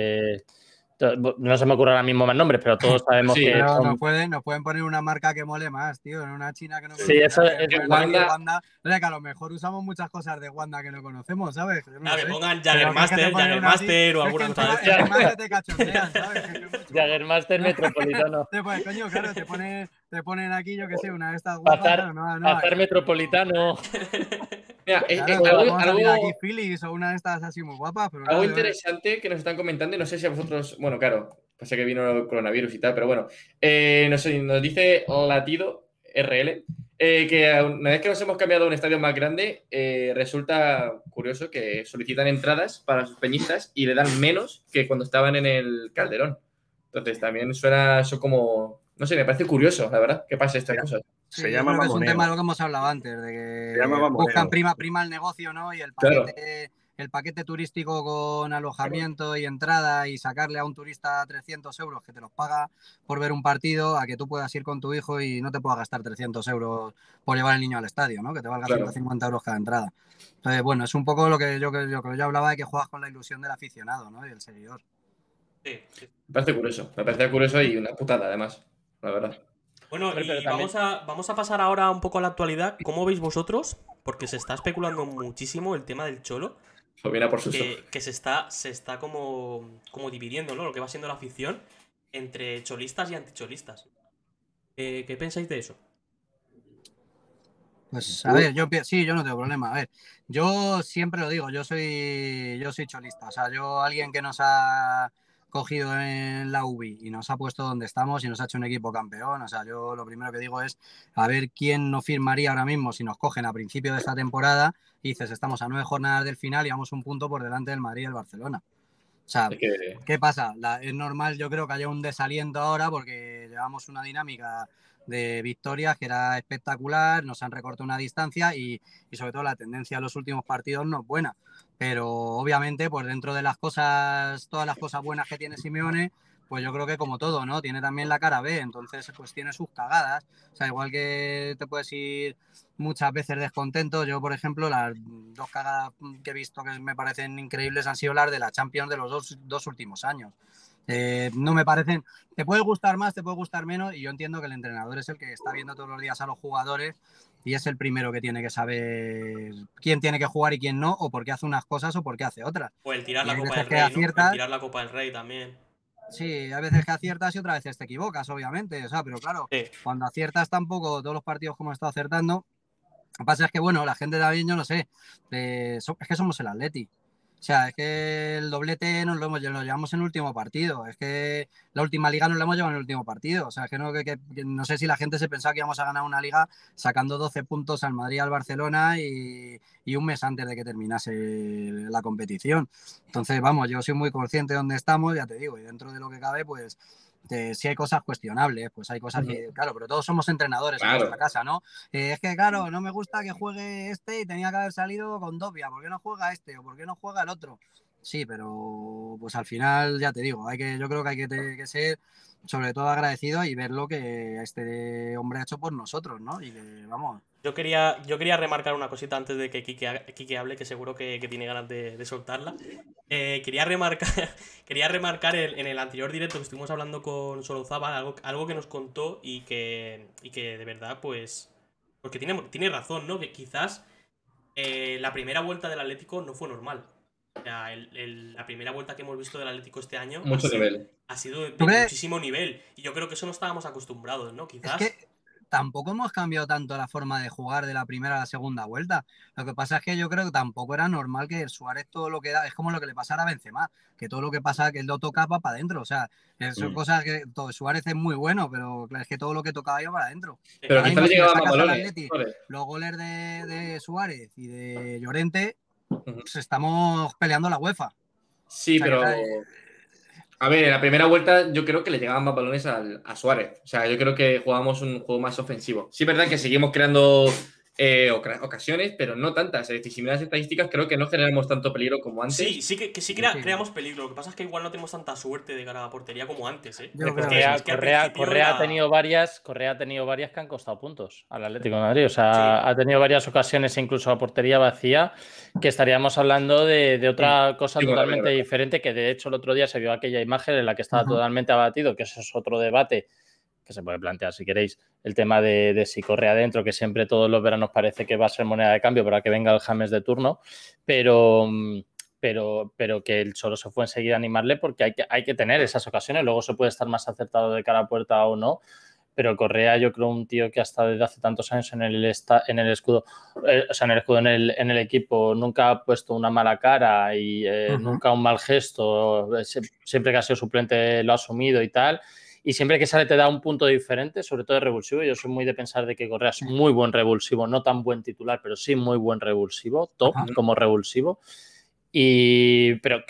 no se me ocurre ahora mismo más nombres, pero todos sabemos que pero son... nos pueden poner una marca que mole más, tío, en una china que no Sí, eso es Wanda. O sea, que a lo mejor usamos muchas cosas de Wanda que no conocemos, ¿sabes? Que pongan Jaggermaster o alguna cosa de Jaggermaster te cachondean, ¿sabes? Jaggermaster Metropolitano. Pues, coño, claro, te ponen aquí, yo qué sé, una de estas guapas. Azar Metropolitano. Mira, algo aquí Phillies o una de estas así muy guapas. Pero algo interesante que nos están comentando, y no sé si a vosotros, bueno, claro, pasa que vino el coronavirus y tal, pero bueno, nos dice Latido RL que una vez que nos hemos cambiado a un estadio más grande, resulta curioso que solicitan entradas para sus peñistas y le dan menos que cuando estaban en el Calderón. Entonces también suena eso como, no sé, me parece curioso, la verdad, que pase estas cosas. Sí, se llama es un tema de lo que hemos hablado antes, de que buscan prima el negocio, ¿no? Y el paquete el paquete turístico con alojamiento y entrada y sacarle a un turista 300 euros que te los paga por ver un partido, a que tú puedas ir con tu hijo y no te puedas gastar 300 euros por llevar al niño al estadio, ¿no? Que te valga 150 euros cada entrada. Entonces, bueno, es un poco lo que yo hablaba de que juegas con la ilusión del aficionado, ¿no? Y del seguidor. Sí. Me parece curioso y una putada, además, la verdad. Bueno, y vamos a pasar ahora un poco a la actualidad. ¿Cómo veis vosotros? Porque se está especulando muchísimo el tema del Cholo. Pues viene por susto. Que se está como dividiendo, ¿no? Lo que va siendo la afición entre cholistas y anticholistas. ¿Qué pensáis de eso? Pues a ver, yo no tengo problema. A ver, yo siempre lo digo, yo soy cholista. O sea, alguien que nos ha cogido en la UBI y nos ha puesto donde estamos y nos ha hecho un equipo campeón. O sea, yo lo primero que digo es a ver quién no firmaría ahora mismo si nos cogen a principio de esta temporada y dices, estamos a 9 jornadas del final y vamos un punto por delante del Madrid y del Barcelona. O sea, ¿qué pasa? Es normal, yo creo que haya un desaliento ahora porque llevamos una dinámica de victorias que era espectacular, nos han recortado una distancia y sobre todo la tendencia en los últimos partidos no es buena. Pero obviamente, pues dentro de todas las cosas buenas que tiene Simeone, pues yo creo que como todo, ¿no? Tiene también la cara B, entonces pues tiene sus cagadas. O sea, igual que te puedes ir muchas veces descontento. Yo, por ejemplo, las 2 cagadas que he visto que me parecen increíbles han sido las de la Champions de los dos últimos años. No me parecen, te puede gustar más, te puede gustar menos, y yo entiendo que el entrenador es el que está viendo todos los días a los jugadores y es el primero que tiene que saber quién tiene que jugar y quién no, o por qué hace unas cosas o por qué hace otras. O el tirar la Copa del Rey, ¿no? El tirar la Copa del Rey también. Sí, hay veces que aciertas y otras veces te equivocas, obviamente, o sea, pero claro, cuando aciertas tampoco todos los partidos como he estado acertando. Lo que pasa es que, bueno, la gente también, yo no sé, es que somos el Atleti. O sea, es que el doblete nos lo llevamos en el último partido. Es que la última liga nos la hemos llevado en el último partido. O sea, es que no sé si la gente se pensaba que íbamos a ganar una liga sacando 12 puntos al Madrid y al Barcelona y un mes antes de que terminase la competición. Entonces, vamos, yo soy muy consciente de dónde estamos, ya te digo, y dentro de lo que cabe, pues si hay cosas cuestionables, pues hay cosas que, claro, pero todos somos entrenadores en nuestra casa, ¿no? Es que, claro, no me gusta que juegue este y tenía que haber salido con Dobia, ¿por qué no juega este o por qué no juega el otro? Sí, pero pues al final, ya te digo, yo creo que hay que ser sobre todo agradecido y ver lo que este hombre ha hecho por nosotros, ¿no? Y que, vamos... Yo quería remarcar una cosita antes de que Quique hable, que seguro que tiene ganas de soltarla. Quería remarcar en el anterior directo que estuvimos hablando con Solozábal, algo que nos contó y que de verdad, pues... Porque tiene razón, ¿no? Que quizás la primera vuelta del Atlético no fue normal. O sea, la primera vuelta que hemos visto del Atlético este año ha sido de muchísimo nivel. Y yo creo que eso no estábamos acostumbrados, ¿no? Quizás... Es que tampoco hemos cambiado tanto la forma de jugar de la primera a la segunda vuelta. Lo que pasa es que yo creo que tampoco era normal que el Suárez todo lo que da, es como lo que le pasara a Benzema, que todo lo que pasa, que él lo toca va para adentro. O sea, son cosas que Suárez es muy bueno, pero es que todo lo que tocaba iba para adentro. Pero quizás le llegaba más balones. Atleti, los goles de Suárez y de Llorente, pues estamos peleando la UEFA. Sí, o sea, pero... A ver, en la primera vuelta yo creo que le llegaban más balones a Suárez. O sea, yo creo que jugábamos un juego más ofensivo. Sí, es verdad que seguimos creando ocasiones, pero no tantas. Es decir, si miras las estadísticas, creo que no generamos tanto peligro como antes. Sí creamos peligro. Lo que pasa es que igual no tenemos tanta suerte de cara a la portería como antes, ¿eh? Correa ha tenido varias que han costado puntos al Atlético de Madrid. O sea, ha tenido varias ocasiones, incluso a portería vacía, que estaríamos hablando de otra cosa totalmente diferente, que de hecho el otro día se vio aquella imagen en la que estaba totalmente abatido, que eso es otro debate que se puede plantear si queréis, el tema de si corre adentro, que siempre todos los veranos parece que va a ser moneda de cambio para que venga el James de turno, pero que él solo se fue enseguida a animarle porque hay que tener esas ocasiones, luego se puede estar más acertado de cara a puerta o no, pero Correa yo creo un tío que ha estado desde hace tantos años en el escudo, en el equipo, nunca ha puesto una mala cara y nunca un mal gesto, siempre que ha sido suplente lo ha asumido y tal. Y siempre que sale te da un punto diferente, sobre todo de revulsivo. Yo soy muy de pensar de que Correa es muy buen revulsivo, no tan buen titular, pero sí muy buen revulsivo, top como revulsivo. Pero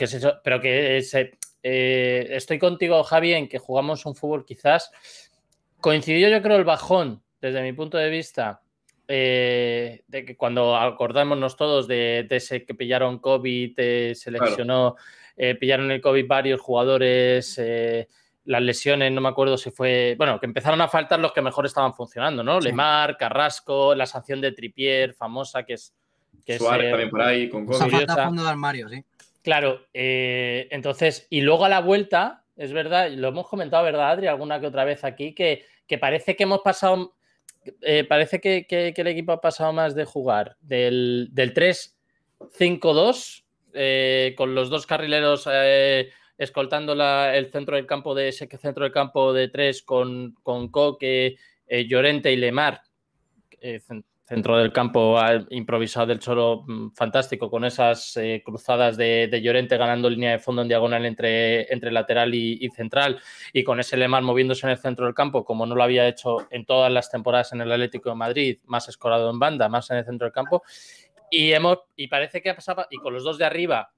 estoy contigo, Javi, en que jugamos un fútbol quizás... Coincidió yo creo el bajón, desde mi punto de vista, de que cuando acordámonos todos de ese que pillaron COVID, se lesionó, pillaron el COVID varios jugadores, las lesiones, no me acuerdo si fue... Bueno, que empezaron a faltar los que mejor estaban funcionando, ¿no? Sí. Lemar, Carrasco, la sanción de Trippier, famosa, que es... Suárez también por ahí, con COVID. Falta fondo de armario, sí. Claro, entonces, y luego a la vuelta, es verdad, lo hemos comentado, ¿verdad, Adri? Alguna que otra vez aquí, que parece que hemos pasado... parece que el equipo ha pasado más de jugar del 3-5-2 con los dos carrileros escoltando el centro del campo de ese centro del campo de 3 con Coque, Llorente y Lemar, centro del campo improvisado del Cholo, fantástico, con esas cruzadas de Llorente ganando línea de fondo en diagonal entre lateral y central, y con ese Lemar moviéndose en el centro del campo como no lo había hecho en todas las temporadas en el Atlético de Madrid, más escorado en banda, más en el centro del campo, y parece que ha pasado, y con los dos de arriba,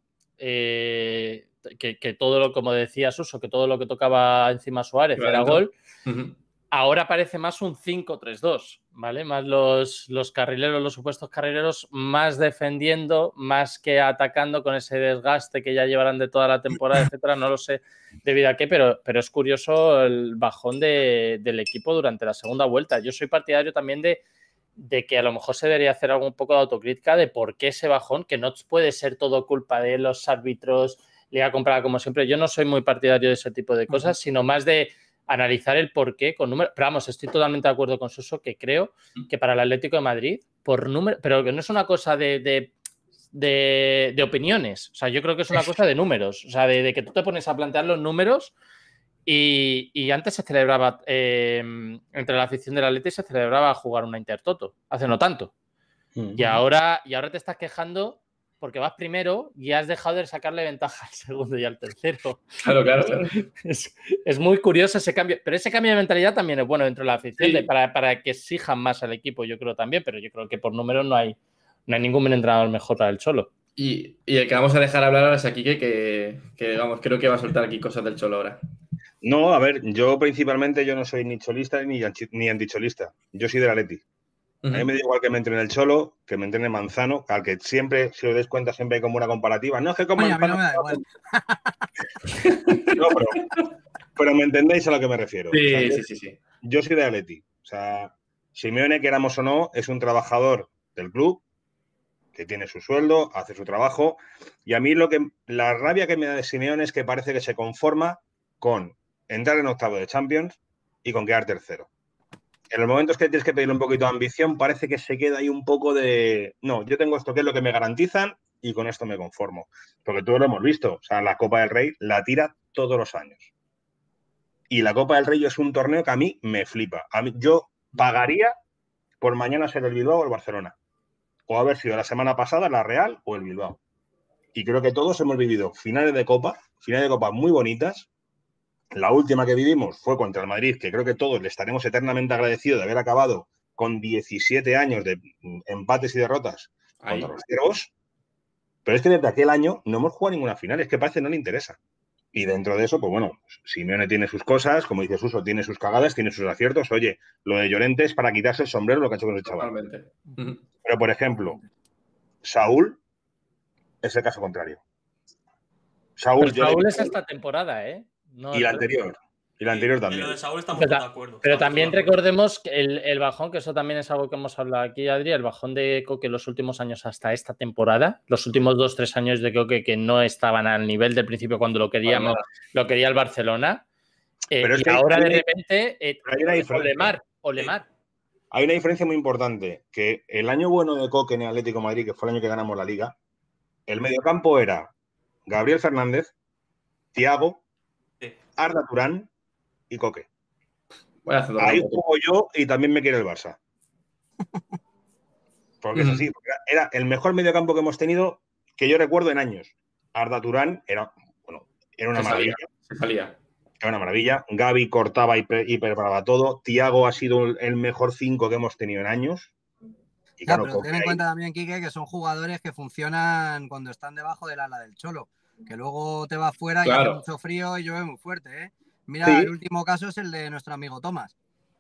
que todo lo, como decía Suso, que todo lo que tocaba encima Suárez era gol. Ahora parece más un 5-3-2, ¿vale? Más los carrileros, los supuestos carrileros, más defendiendo, más que atacando con ese desgaste que ya llevarán de toda la temporada, etcétera. No lo sé debido a qué, pero es curioso el bajón del equipo durante la segunda vuelta. Yo soy partidario también de que a lo mejor se debería hacer un poco de autocrítica de por qué ese bajón, que no puede ser todo culpa de los árbitros, liga comprada como siempre. Yo no soy muy partidario de ese tipo de cosas, sino más de analizar el porqué con números. Pero vamos, estoy totalmente de acuerdo con Suso, que creo que para el Atlético de Madrid, por número, pero que no es una cosa de opiniones. O sea, yo creo que es una cosa de números. O sea, de que tú te pones a plantear los números y antes se celebraba, entre la afición del Atlético se celebraba jugar una Intertoto, hace no tanto. Y ahora te estás quejando porque vas primero y has dejado de sacarle ventaja al segundo y al tercero. Claro. Es muy curioso ese cambio. Pero ese cambio de mentalidad también es bueno dentro de la afición, sí, para que exijan más al equipo, yo creo también. Pero yo creo que por números no hay ningún entrenador mejor para el Cholo. Y el que vamos a dejar hablar ahora es a Quique, que vamos, creo que va a soltar aquí cosas del Cholo ahora. No, a ver, yo principalmente no soy ni cholista ni anticholista. Yo soy del Atleti. A mí me da igual que me entrene el Cholo, que me entrene Manzano, al que siempre, si os dais cuenta, siempre hay como una comparativa. No es que como Oye, a mí no me da igual. No, pero me entendéis a lo que me refiero. Sí, o sea, sí. Yo soy de Atleti. O sea, Simeone, queramos o no, es un trabajador del club que tiene su sueldo, hace su trabajo. Y a mí la rabia que me da de Simeone es que parece que se conforma con entrar en octavo de Champions y con quedar tercero. En los momentos que tienes que pedirle un poquito de ambición, parece que se queda ahí un poco de... No, yo tengo esto que es lo que me garantizan y con esto me conformo. Porque todos lo hemos visto. O sea, la Copa del Rey la tira todos los años. Y la Copa del Rey es un torneo que a mí me flipa. Yo pagaría por mañana ser el Bilbao o el Barcelona. O haber sido la semana pasada la Real o el Bilbao. Y creo que todos hemos vivido finales de Copa muy bonitas. La última que vivimos fue contra el Madrid, que creo que todos le estaremos eternamente agradecidos de haber acabado con 17 años de empates y derrotas contra los ciervos. Pero es que desde aquel año no hemos jugado ninguna final, es que parece que no le interesa. Y dentro de eso, pues bueno, Simeone tiene sus cosas, como dice Suso, tiene sus cagadas, tiene sus aciertos. Oye, lo de Llorente es para quitarse el sombrero lo que ha hecho con el chaval. Totalmente. Pero, por ejemplo, Saúl es el caso contrario. Saúl es esta temporada, ¿eh? No, y la anterior. Y la anterior también. En lo de Saúl estamos de acuerdo. Pero también recordemos que el bajón, que eso también es algo que hemos hablado aquí, Adri, el bajón de Coque los últimos años hasta esta temporada, los últimos 2-3 años de Coque que no estaban al nivel del principio cuando lo quería el Barcelona. Pero es y que ahora de repente o Lemar. Hay una diferencia muy importante, que el año bueno de Coque en el Atlético de Madrid, que fue el año que ganamos la Liga, el mediocampo era Gabriel Fernández, Thiago, Arda Turán y Coque. Ahí juego yo y también me quiere el Barça. Porque es así. Porque era el mejor mediocampo que hemos tenido que yo recuerdo en años. Arda Turán era una maravilla. Se salía. Era una maravilla. Gavi cortaba y preparaba todo. Thiago ha sido el mejor 5 que hemos tenido en años. Y claro, pero ten en cuenta también, Quique, que son jugadores que funcionan cuando están debajo del ala del Cholo. Que luego te vas fuera y hace mucho frío y llueve muy fuerte, ¿eh? Mira, el último caso es el de nuestro amigo Tomás.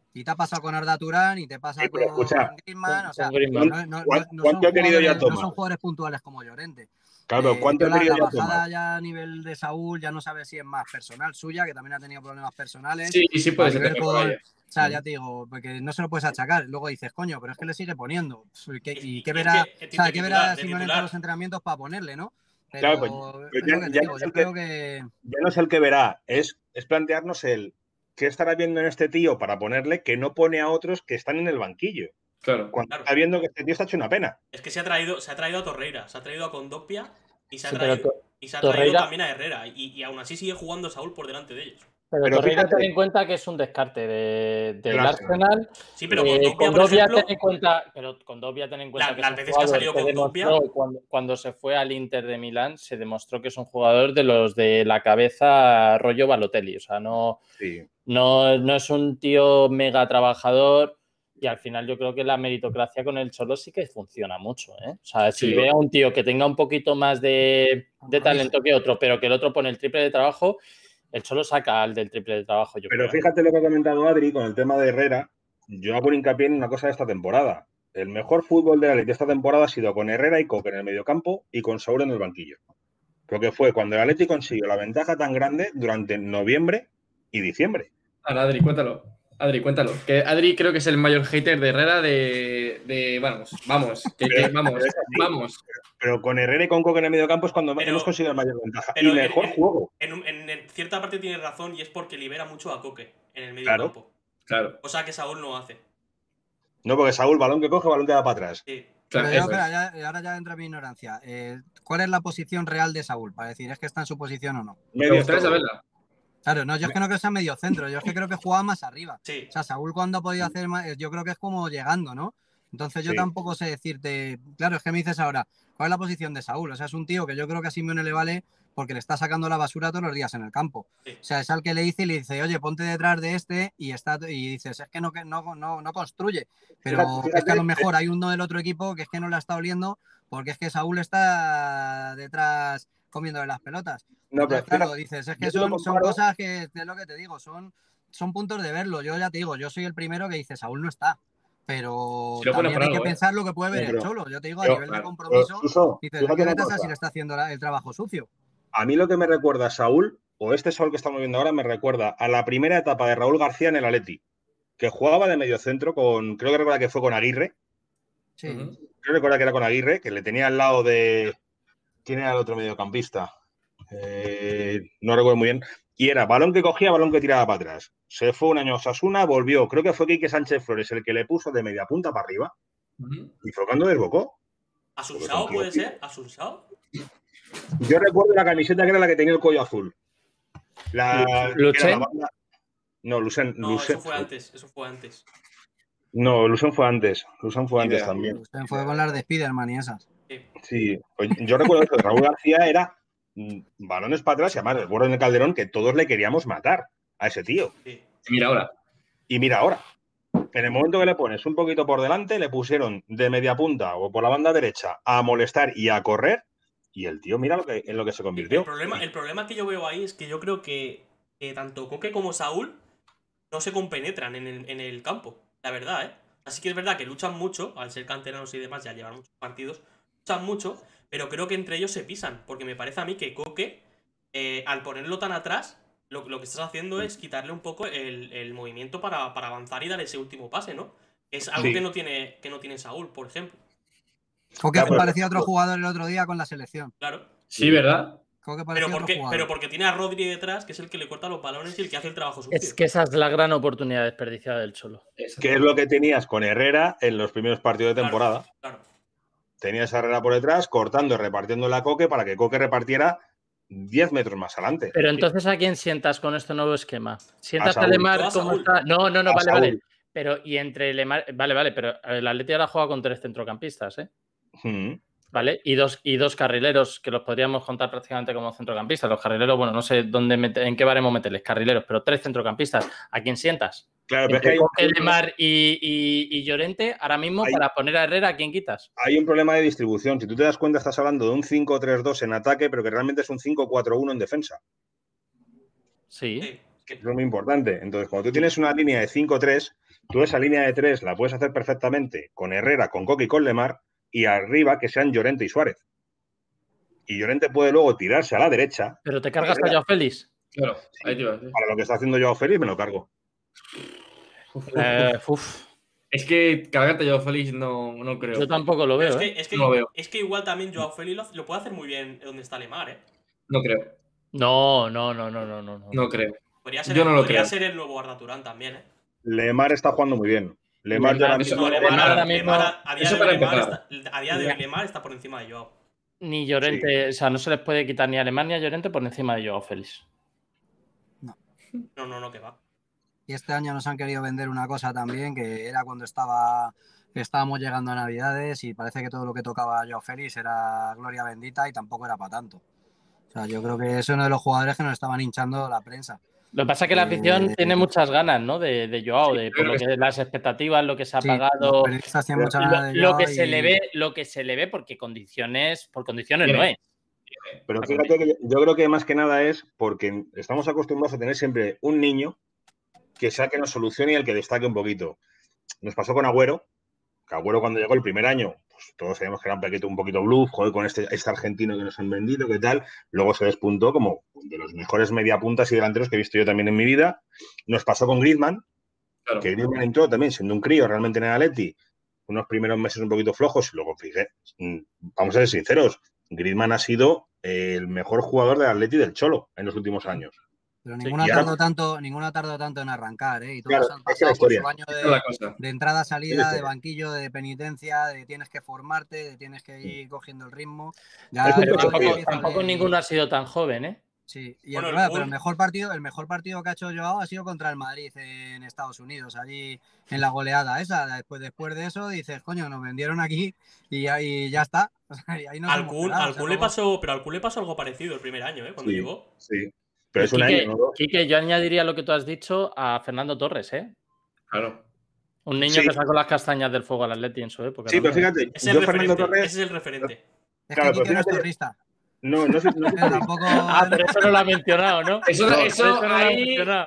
Y te ha pasado con Arda Turán y te pasa pero con escucha, Griezmann. O sea, con Griezmann. no ¿Cuánto he querido ya no tomar? son jugadores puntuales como Llorente. Claro, ¿cuánto he la querido ya bajada tomar? ya a nivel de Saúl ya no sabe si es más personal suya, que también ha tenido problemas personales. Sí, puede ser también por ahí. O sea, ya te digo, porque no se lo puedes achacar. Luego dices, coño, pero es que le sigue poniendo. ¿Y qué es verá? que, O sea, ¿qué verá de Simeone en titular. todos los entrenamientos para ponerle, no? Claro, pues Es lo que te digo, yo creo que... Ya no es el que verá, es plantearnos el qué estará viendo en este tío para ponerle que no pone a otros que están en el banquillo. Claro. Cuando está viendo que este tío está hecho una pena. Es que se ha traído a Torreira, se ha traído a Condopia y se ha Sí, traído Torreira- también a Herrera. Y aún así sigue jugando Saúl por delante de ellos. Pero Torreira, fíjate, ten en cuenta que es un descarte del del Arsenal. Sí, pero Condopia, por ejemplo, ten en cuenta, ten en cuenta que las es un veces que ha jugador salido que Condopia- demostró cuando se fue al Inter de Milán, se demostró que es un jugador de los de la cabeza rollo Balotelli. O sea, no es un tío mega trabajador. Y al final yo creo que la meritocracia con el Cholo sí que funciona mucho, ¿eh? O sea, si ve a un tío que tenga un poquito más de talento que otro, pero que el otro pone el triple de trabajo, el Cholo saca al del triple de trabajo, yo Pero creo. fíjate lo que ha comentado Adri con el tema de Herrera. Yo hago hincapié en una cosa de esta temporada. El mejor fútbol de la Liga de esta temporada ha sido con Herrera y Coque en el mediocampo y con Saúl en el banquillo. Creo que fue cuando el Atleti consiguió la ventaja tan grande durante noviembre y diciembre. Ahora, Adri, cuéntalo. Que Adri creo que es el mayor hater de Herrera vamos. Pero con Herrera y con Coque en el mediocampo es cuando hemos conseguido la mayor ventaja. Y mejor juego. En cierta parte tiene razón y es porque libera mucho a Coque en el medio campo. Claro. Cosa que Saúl no hace. No, porque Saúl, balón que coge, balón que da para atrás. Sí. Pero ahora ya entra mi ignorancia. ¿Cuál es la posición real de Saúl? Para decir, ¿es que está en su posición o no? Me gustaría saberla. Claro, no, yo es que no creo que sea medio centro, yo es que creo que jugaba más arriba. Sí. O sea, Saúl cuando ha podido hacer más, yo creo que es como llegando, ¿no? Entonces yo tampoco sé decirte, claro, es que me dices ahora, ¿cuál es la posición de Saúl? O sea, es un tío que yo creo que a Simeone le vale porque le está sacando la basura todos los días en el campo. Sí. O sea, es al que le dice y le dice, oye, ponte detrás de este y dices, es que no construye. Pero es que a lo mejor hay uno del otro equipo que es que no le ha estado oliendo porque es que Saúl está detrás comiendo de las pelotas. No, entonces, pero claro, dices, es que son cosas que, es lo que te digo, son puntos de verlo. Yo ya te digo, yo soy el primero que dice, Saúl no está. Pero también hay que pensar lo que puede ver el Cholo. Yo te digo, a nivel de compromiso, dices, ¿qué le pasa si le está haciendo el trabajo sucio? A mí lo que me recuerda a Saúl, o este Saúl que estamos viendo ahora, me recuerda a la primera etapa de Raúl García en el Atleti, que jugaba de mediocentro creo que recuerda que fue con Aguirre. Sí. Creo que recuerda que era con Aguirre, que le tenía al lado de... ¿Quién era el otro mediocampista? No recuerdo muy bien. Y era balón que cogía, balón que tiraba para atrás. Se fue un año a Osasuna, volvió. Creo que fue Quique Sánchez Flores el que le puso de media punta para arriba. Y fue cuando desbocó. ¿Asunsao puede ser? ¿Asunsao? Yo recuerdo la camiseta que era la que tenía el cuello azul. ¿Luchen? No, Lucen. Eso fue antes. No, Lucen fue antes. También. Lucen fue con las de Spiderman y esas. Sí, pues yo recuerdo que Raúl García era balones para atrás y además recuerdo en el Calderón que todos le queríamos matar a ese tío. Sí. Y mira ahora. En el momento que le pones un poquito por delante, le pusieron de media punta o por la banda derecha a molestar y a correr. Y el tío, mira en lo que se convirtió. El problema que yo veo ahí es que yo creo que tanto Coque como Saúl no se compenetran en el campo. La verdad, ¿eh? Así que es verdad que luchan mucho, al ser canteranos y demás, ya llevan muchos partidos, luchan mucho, pero creo que entre ellos se pisan. Porque me parece a mí que Coque, al ponerlo tan atrás, lo que estás haciendo es quitarle un poco el movimiento para avanzar y dar ese último pase, ¿no? Es algo que no tiene Saúl, por ejemplo. Coque parecía otro jugador el otro día con la selección. Claro. Sí, ¿verdad? Pero porque tiene a Rodri detrás, que es el que le corta los balones y el que hace el trabajo sucio. Es que esa es la gran oportunidad desperdiciada del Cholo. Que es lo que tenías con Herrera en los primeros partidos de temporada. Claro. Tenías a Herrera por detrás, cortando y repartiendo la Coque para que Coque repartiera 10 metros más adelante. Pero entonces, ¿a quién sientas con este nuevo esquema? ¿Sientas a Saúl. Lemar como está? No, vale. Saúl. Pero, y entre Lemar. Vale, pero el Atleti ahora juega con 3 centrocampistas, ¿eh? ¿Vale? Y dos carrileros que los podríamos contar prácticamente como centrocampistas. Los carrileros, bueno, no sé en qué baremo meterles carrileros, pero 3 centrocampistas. ¿A quién sientas? Claro, pero es que Lemar y Llorente, ahora mismo, para poner a Herrera, ¿a quién quitas? Hay un problema de distribución. Si tú te das cuenta, estás hablando de un 5-3-2 en ataque, pero que realmente es un 5-4-1 en defensa. Sí. Eso es muy importante. Entonces, cuando tú tienes una línea de 5-3, tú esa línea de 3 la puedes hacer perfectamente con Herrera, con Coque y con Lemar, y arriba que sean Llorente y Suárez. Y Llorente puede luego tirarse a la derecha. Pero te cargas a Joao Félix. Claro, ahí te iba a decir. Para lo que está haciendo Joao Félix me lo cargo. Es que cargarte yo Félix no creo. Yo tampoco lo veo. Es que igual también Joao Félix lo puede hacer muy bien donde está Lemar, ¿eh? No creo. No. No creo. Podría ser, Yo no lo podría creo. ser el nuevo Arda Turán también, ¿eh? Lemar está jugando muy bien. Lemar ya ahora mismo. A día de hoy Lemar está por encima de Joao. Ni Llorente, o sea, no se les puede quitar ni a Lemar ni a Llorente por encima de Joao Félix. No, que va. Y este año nos han querido vender una cosa también, que era cuando estábamos llegando a Navidades y parece que todo lo que tocaba Joao Félix era gloria bendita y tampoco era para tanto. O sea, yo creo que es uno de los jugadores que nos estaban hinchando la prensa. Lo que pasa es que la afición tiene muchas ganas, ¿no? De Joao, por lo que las expectativas, lo que se ha pagado. Lo que se le ve porque por condiciones no es. Pero fíjate que yo creo que más que nada es porque estamos acostumbrados a tener siempre un niño que sea que nos solucione y el que destaque un poquito. Nos pasó con Agüero, que Agüero cuando llegó el primer año, pues todos sabíamos que era un poquito bluff, joder, con este argentino que nos han vendido, ¿qué tal? Luego se despuntó como de los mejores mediapuntas y delanteros que he visto yo también en mi vida. Nos pasó con Griezmann, claro, que Griezmann entró también siendo un crío realmente en el Atleti, unos primeros meses un poquito flojos y luego, fíjate, vamos a ser sinceros, Griezmann ha sido el mejor jugador del Atleti del Cholo en los últimos años. Pero ninguna tardó tanto en arrancar, ¿eh? Y todos claro, han pasado por su año de entrada, salida, sí. de banquillo, de penitencia, de tienes que formarte, de tienes que ir cogiendo el ritmo. Tampoco ninguno ha sido tan joven, ¿eh? Sí, y pero el mejor partido que ha hecho Joao ha sido contra el Madrid en Estados Unidos, allí en la goleada esa. Después de eso dices, coño, nos vendieron aquí y ya está. Y ahí al Kun le pasó algo parecido el primer año, ¿eh? Cuando llegó. Sí. Pero es un año, ¿no? Quique, yo añadiría lo que tú has dicho a Fernando Torres, ¿eh? Claro. Un niño que sacó las castañas del fuego al Atleti en su época. Sí, pero fíjate, Fernando Torres. Ese es el referente. Es que Quique no es torrista. No sé. Tampoco... pero eso no lo ha mencionado, ¿no? Eso no lo ha mencionado.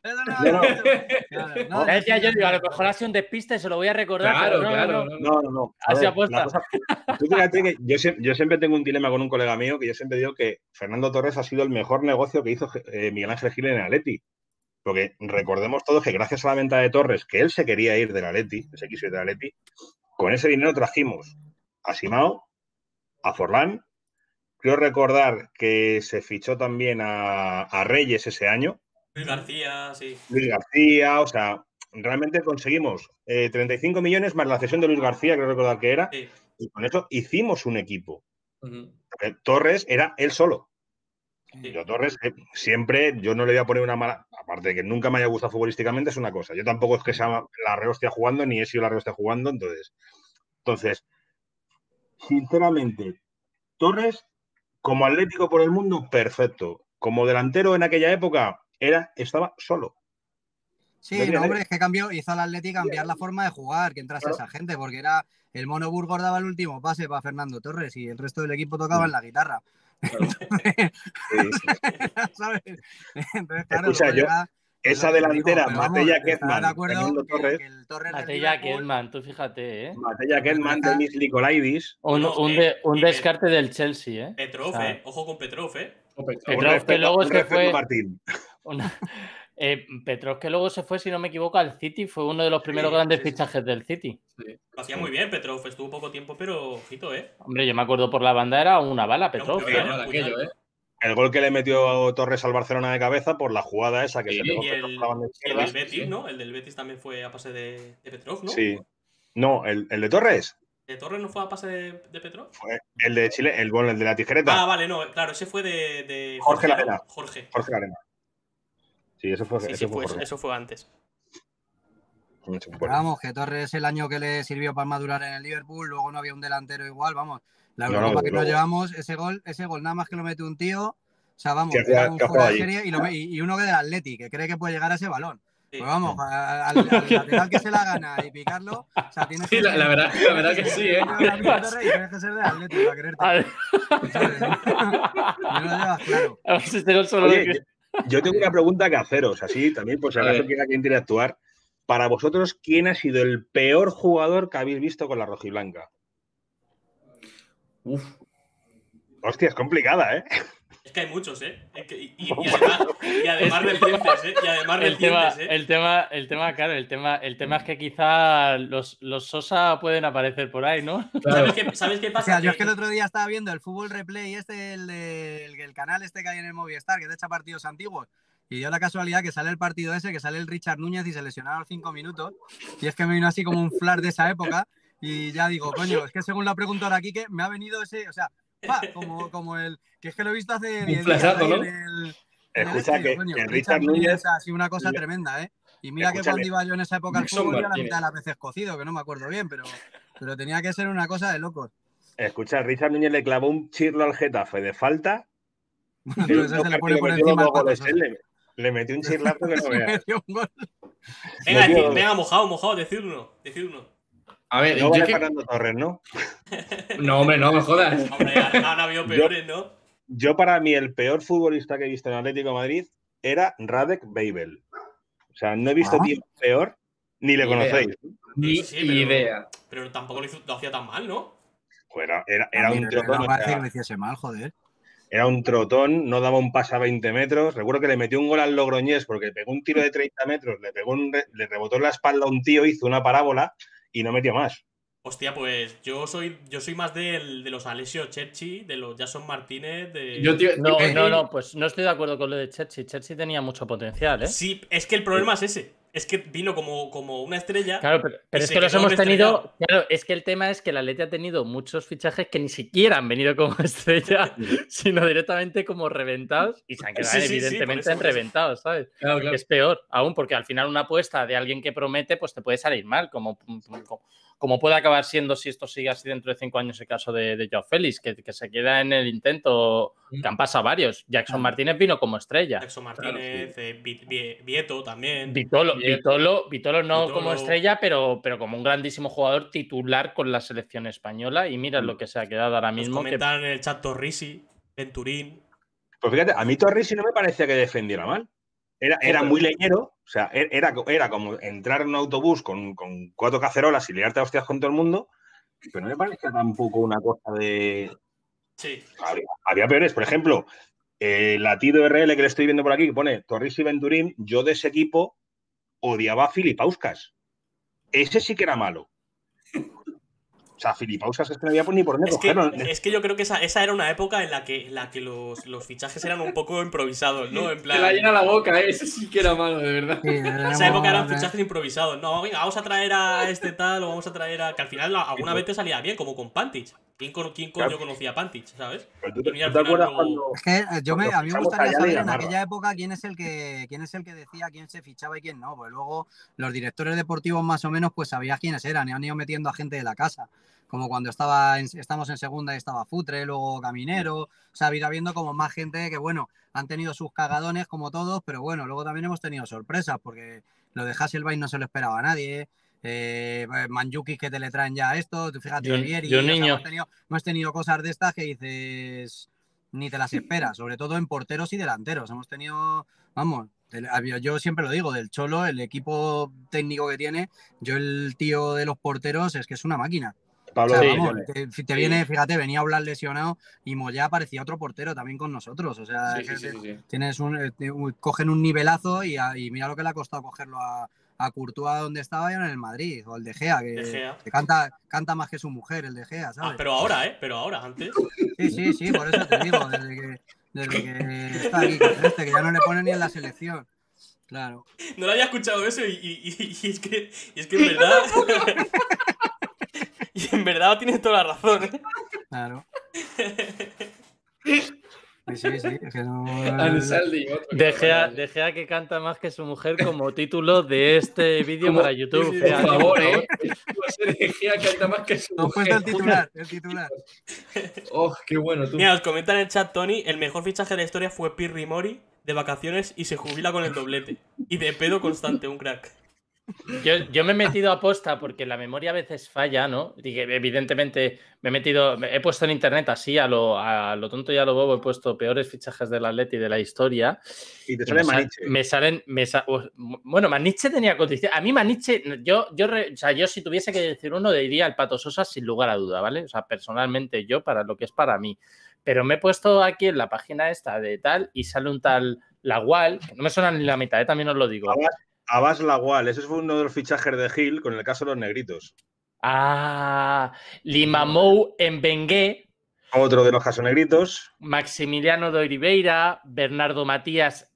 Decía yo, digo, a lo mejor ha sido un despiste, se lo voy a recordar. Claro. No. Así apuesta. Tú fíjate que yo siempre tengo un dilema con un colega mío que yo siempre digo que Fernando Torres ha sido el mejor negocio que hizo Miguel Ángel Gil en el Atleti. Porque recordemos todos que gracias a la venta de Torres, que él se quería ir del Atleti, se quiso ir del Atleti, con ese dinero trajimos a Simao, a Forlán. Creo recordar que se fichó también a Reyes ese año. Luis García, sí. Luis García, o sea, realmente conseguimos 35 millones más la cesión de Luis García, creo recordar que era, sí. Y con eso hicimos un equipo. Torres era él solo. Sí. Yo Torres siempre, yo no le voy a poner una mala, aparte de que nunca me haya gustado futbolísticamente, es una cosa. Yo tampoco es que sea la rehostia jugando, ni he sido la rehostia jugando, entonces, sinceramente, Torres como atlético por el mundo, perfecto. Como delantero en aquella época, estaba solo. Sí, no, hombre, es que hizo al Atleti cambiar la forma de jugar, que entrase esa gente, porque era el Mono Burgos daba el último pase para Fernando Torres y el resto del equipo tocaba en la guitarra. ¿Sabes? Entonces, claro, escucha, esa delantera, Matella Kedman, Fernando Torres. Matella Kedman, tú fíjate, ¿eh? Matella Kedman, Denis Nikolaidis. Un descarte del Chelsea, ¿eh? Petrov, ojo con Petrov, ¿eh? Petrov que luego se fue. Petrov que luego se fue, si no me equivoco, al City. Fue uno de los primeros grandes fichajes del City. Sí. Lo hacía muy bien Petrov, estuvo poco tiempo, pero ojito, ¿eh? Hombre, yo me acuerdo por la banda, era una bala Petrov. El gol que le metió Torres al Barcelona de cabeza por la jugada esa que se pegó. Y el del Betis, ¿no? El del Betis también fue a pase de Petrov, ¿no? Sí. No, el de Torres. ¿De Torres no fue a pase de Petrov? Fue el de Chile, el de la tijereta. Ah, vale, no, claro, ese fue de Jorge Larena. Jorge Larena. Sí, eso fue. Eso fue antes. Pero vamos, que Torres el año que le sirvió para madurar en el Liverpool, luego no había un delantero igual, vamos. La Eurocopa que nos llevamos, ese gol nada más que lo mete un tío, o sea, vamos, era un fuera de serie y uno que del Atleti, que cree que puede llegar a ese balón. Sí. Pues vamos, al lateral que se la gana y picarlo, o sea, tienes que la verdad que sí, ¿eh? Tienes que ser del Atleti para quererte. No lo llevas claro. Oye, yo tengo una pregunta que haceros, así también, por si acaso quiera que interactuar. para vosotros, ¿quién ha sido el peor jugador que habéis visto con la rojiblanca? Uf. Hostia, es complicada, ¿eh? Es que hay muchos, ¿eh? Y además recientes, ¿eh? Y además recientes, ¿eh? El tema es que quizá los Sosa pueden aparecer por ahí, ¿no? Claro. ¿Sabes qué O pasa? sea, yo es que el otro día estaba viendo el fútbol replay, el canal este que hay en el Movistar, que te echa partidos antiguos, y dio la casualidad que sale el partido ese, que sale el Richard Núñez y se lesionaron a los 5 minutos, y es que me vino así como un flash de esa época, y ya digo, coño, es que según la preguntadora aquí, que me ha venido ese, o sea, como el, que es que lo he visto hace 10 días flashazo, ¿no? Escucha que coño, el Richard Núñez... ha sido una cosa tremenda, ¿eh? Y mira que cuando iba yo en esa época al Nixon fútbol, yo la Martínez. mitad de las veces cocido, que no me acuerdo bien, pero tenía que ser una cosa de locos. Escucha, el Richard Núñez le clavó un chirlo al Getafe de falta. Entonces se le pone por encima al Pato Sosa. Le metió un chirlazo que no veas. Metió un gol. Venga, mojado, decid uno. A ver, No yo vale es que... Fernando Torres, ¿no? No, hombre, no me jodas. Hombre, han habido peores, ¿no? Yo, para mí, el peor futbolista que he visto en Atlético de Madrid era Radek Babel. O sea, no he visto tío peor, ni le Ni idea. conocéis. Ni Sí, pero- idea. Pero tampoco lo hacía tan mal, ¿no? Bueno, era un trotón. No O parece sea, que lo hiciese mal, joder. era un trotón, no daba un pase a 20 metros. Recuerdo que le metió un gol al Logroñés porque pegó un tiro de 30 metros, le rebotó en la espalda a un tío, hizo una parábola y no metió más. Hostia, pues yo soy más de los Alessio Cerci, de los Jason Martínez, de... Yo, tío, No, pues no estoy de acuerdo con lo de Cherchi. Cherchi tenía mucho potencial, ¿eh? Sí, es que el problema es ese. Es que vino como una estrella. Claro, pero es se que los quedó hemos tenido. estrellado. Claro, es que el tema es que el Atleti ha tenido muchos fichajes que ni siquiera han venido como estrella, sino directamente como reventados y se han quedado Sí, por evidentemente eso, en por eso. reventados, ¿sabes? claro. Que es peor, aún porque al final una apuesta de alguien que promete, pues te puede salir mal, como puede acabar siendo si esto sigue así dentro de 5 años el caso de Joao Félix, que se queda en el intento, que han pasado varios. Jackson Martínez vino como estrella. Jackson Martínez, Vieto también. Vitolo no Vitolo. como estrella, pero como un grandísimo jugador titular con la selección española. Y mira lo que se ha quedado ahora Nos mismo. comentan en el chat Torrisi, Venturín. Pues fíjate, a mí Torrisi no me parecía que defendiera mal. Era muy leñero, o sea, era como entrar en un autobús con 4 cacerolas y liarte a hostias con todo el mundo, pero no me parecía tampoco una cosa de... Sí. Había peores, por ejemplo, Latido RL que le estoy viendo por aquí, que pone Torrisi y Venturín, yo de ese equipo odiaba a Filipauskas. Ese sí que era malo. O sea, Filipauskas es que no había ni por dónde cogerlo. Es que yo creo que esa era una época en la que los fichajes eran un poco improvisados, ¿no? En plan, Te la llena la boca, ¿eh? Ese sí que era malo, de verdad. Sí, esa época eran fichajes improvisados. No, venga, vamos a traer a este tal o vamos a traer a... Que al final alguna vez te salía bien, como con Pantich. ¿Quién coño conocía a Pantich, sabes? Pero ¿tú te Y al final acuerdas luego- cuando... Es que a mí me fichamos gustaría a Yala y saber a en Marra? aquella época quién es el que decía quién se fichaba y quién no. Pues luego los directores deportivos más o menos pues sabías quiénes eran y han ido metiendo a gente de la casa. Como cuando estamos en segunda y estaba Futre, luego Caminero. O sea, ha ido habiendo como más gente que, bueno, han tenido sus cagadones como todos, pero bueno, luego también hemos tenido sorpresas porque lo de Hasselbein no se lo esperaba a nadie. Mandzukic que te le traen ya esto, tú fíjate, Vieri, de un o sea, niño. hemos tenido cosas de estas que dices ni te las esperas, sobre todo en porteros y delanteros. Hemos tenido, vamos, yo siempre lo digo, del Cholo, el equipo técnico que tiene, yo el tío de los porteros es que es una máquina. Pablo, O sea, Sí, vamos, te viene, fíjate, venía a hablar lesionado y Moyá parecía otro portero también con nosotros. O sea, Sí, sí. tienes cogen un nivelazo y mira lo que le ha costado cogerlo a Courtois donde estaba y ahora en el Madrid, o el De Gea, que canta más que su mujer, el De Gea, ¿sabes? pero ahora, antes. Sí, por eso te digo, desde que está aquí con que ya no le pone ni en la selección. Claro. No lo había escuchado eso y es que en verdad. Y en verdad tienes toda la razón, ¿eh? Claro. Sí, es que no... Ansaldi, otro que De Gea que canta más que su mujer como título de este vídeo para YouTube. Por Fíjate, favor, por ¿eh? De Gea canta más que su No, pues mujer. el titular. Oh, qué bueno, tú. Mira, os comenta en el chat, Tony, el mejor fichaje de la historia fue Pirri Mori, de vacaciones y se jubila con el doblete. Y de pedo constante, un crack. Yo me he metido a posta porque la memoria a veces falla, ¿no? Y que evidentemente he puesto en internet así a lo tonto y a lo bobo, he puesto peores fichajes del Atleti de la historia. Y te sale Maniche. Bueno, Maniche tenía condiciones. A mí Maniche, yo si tuviese que decir uno, diría el Pato Sosa sin lugar a duda, ¿vale? O sea, personalmente yo, para lo que es para mí. Pero me he puesto aquí en la página esta de tal y sale un tal Lagual, que no me suena ni la mitad, también os lo digo. Abbas Lagual, ese fue uno de los fichajes de Gil con el caso de los negritos. Limamou Mbengue. Otro de los casos negritos. Maximiliano de Oliveira, Bernardo Matías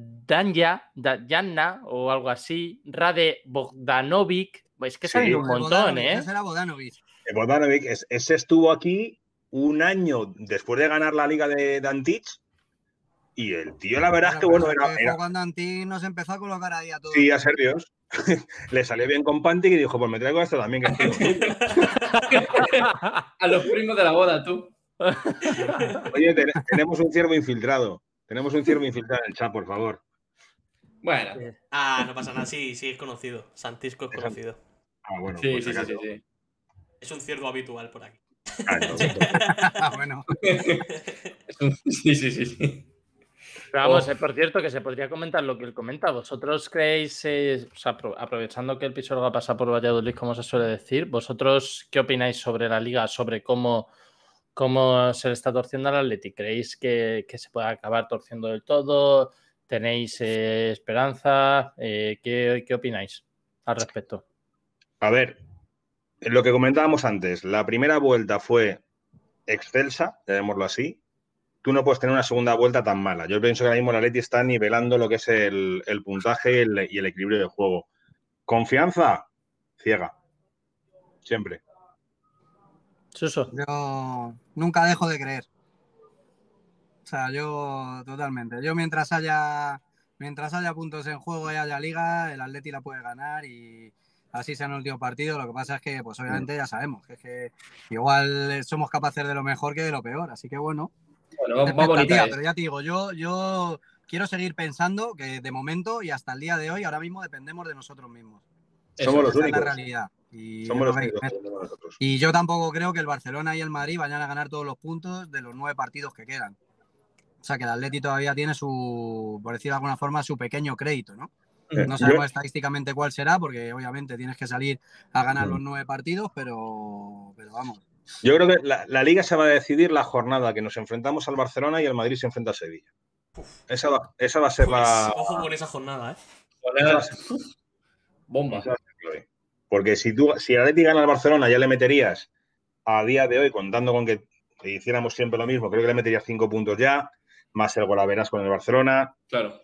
Janna o algo así, Rade Bogdanovic. Es que salen un montón, ¿eh? Ese era Bogdanovic. Bogdanovic, ese estuvo aquí un año después de ganar la liga de Antich. Y el tío, la verdad es que, bueno, era cuando Antich nos empezó a colocar ahí a todos. Sí, a serbios. Le salió bien con Pantic y dijo, pues me traigo esto también. Que a los primos de la boda, tú. Oye, tenemos un ciervo infiltrado. Tenemos un ciervo infiltrado en el chat, por favor. Bueno. No pasa nada, sí, es conocido. Santisco es conocido. Bueno. Sí, pues sí. Es un ciervo habitual por aquí. Bueno. Sí. Pero vamos, por cierto, que se podría comentar lo que él comenta. ¿Vosotros creéis, aprovechando que el Pisuerga pasa por Valladolid, como se suele decir, vosotros qué opináis sobre la liga, sobre cómo se le está torciendo al Atleti? ¿Creéis que se puede acabar torciendo del todo? ¿Tenéis esperanza? ¿Qué opináis al respecto? A ver, lo que comentábamos antes, la primera vuelta fue excelsa, llamémoslo así. Tú no puedes tener una segunda vuelta tan mala. Yo pienso que ahora mismo el Atleti está nivelando lo que es el puntaje y el equilibrio del juego. Confianza ciega. Siempre. Suso. Yo nunca dejo de creer. O sea, yo totalmente. Yo mientras haya puntos en juego y haya liga, el Atleti la puede ganar y así sea en el último partido. Lo que pasa es que, pues obviamente ya sabemos que igual somos capaces de lo mejor que de lo peor. Así que bueno. Bueno, va bonita. Pero ya te digo, yo quiero seguir pensando que de momento y hasta el día de hoy, ahora mismo dependemos de nosotros mismos. Somos los únicos. Es la realidad. Somos los únicos. Y yo tampoco creo que el Barcelona y el Madrid vayan a ganar todos los puntos de los 9 partidos que quedan. O sea, que el Atleti todavía tiene por decirlo de alguna forma, su pequeño crédito, ¿no? No sabemos estadísticamente cuál será, porque obviamente tienes que salir a ganar los 9 partidos, pero vamos. Yo creo que la Liga se va a decidir la jornada que nos enfrentamos al Barcelona y el Madrid se enfrenta a Sevilla. Esa va a ser la... Ojo con esa jornada, Bomba. Porque si el Atleti gana al Barcelona, ya le meterías a día de hoy, contando con que hiciéramos siempre lo mismo, creo que le meterías 5 puntos ya, más el golaveras con el Barcelona. Claro.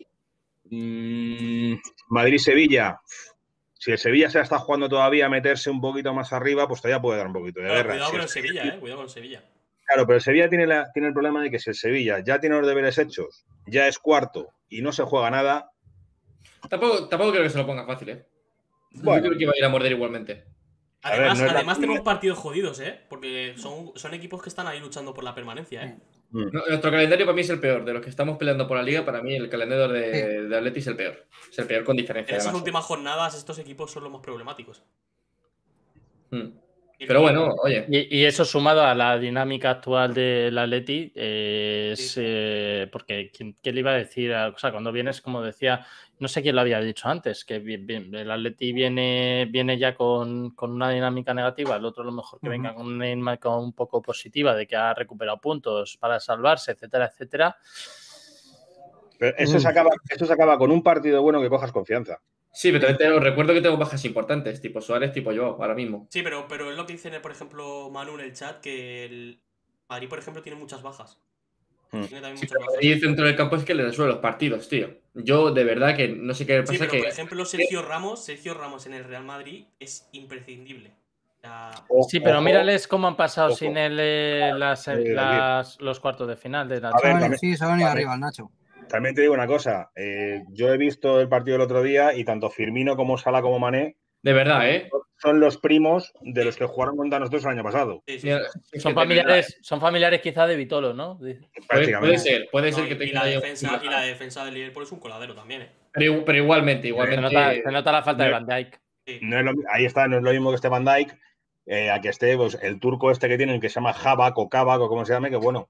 Madrid-Sevilla. Si el Sevilla se la está jugando todavía a meterse un poquito más arriba, pues todavía puede dar un poquito de guerra. Cuidado con el Sevilla, cuidado con el Sevilla. Claro, pero el Sevilla tiene el problema de que si el Sevilla ya tiene los deberes hechos, ya es cuarto y no se juega nada. Tampoco creo que se lo ponga fácil, ¿eh? Bueno. Yo creo que va a ir a morder igualmente. Además tenemos partidos jodidos, porque son equipos que están ahí luchando por la permanencia, Nuestro calendario para mí es el peor. De los que estamos peleando por la liga, para mí el calendario de Atleti es el peor. Es el peor con diferencia. En esas últimas jornadas estos equipos son los más problemáticos. Pero bueno, oye. Y eso sumado a la dinámica actual del Atleti es porque ¿qué le iba a decir? O sea, cuando vienes, como decía, no sé quién lo había dicho antes, que el Atleti viene ya con una dinámica negativa, el otro a lo mejor que venga con una dinámica un poco positiva de que ha recuperado puntos para salvarse, etcétera, etcétera. Pero eso se acaba con un partido bueno que cojas confianza. Sí, pero os recuerdo que tengo bajas importantes, tipo Suárez, tipo yo, ahora mismo. Sí, pero es lo que dice, por ejemplo, Manu en el chat, que el Madrid, por ejemplo, tiene muchas bajas. Tiene también muchas bajas. Y el centro del campo es que le resuelve los partidos, tío. Yo, de verdad, que no sé qué pasa. Sí, pero por ejemplo, Sergio Ramos en el Real Madrid es imprescindible. Sí, pero mírales cómo han pasado sin él los cuartos de final de la Sí, se van a ir arriba al Nacho. También te digo una cosa, yo he visto el partido el otro día y tanto Firmino como Salah como Mané... De verdad, ¿eh? son los primos de los que jugaron contra nosotros el año pasado. Sí, sí, Mira, sí. es Son que familiares quizá de Vitolo, ¿no? Prácticamente. puede No, ser que y tenga la ahí defensa del Liverpool es un coladero también, ¿eh? pero igualmente, Se nota la falta de Van Dijk. Sí. No es ahí está, no es lo mismo que este Van Dijk, a que esté pues, el turco este que tienen, que se llama Kabak o como se llame, que bueno.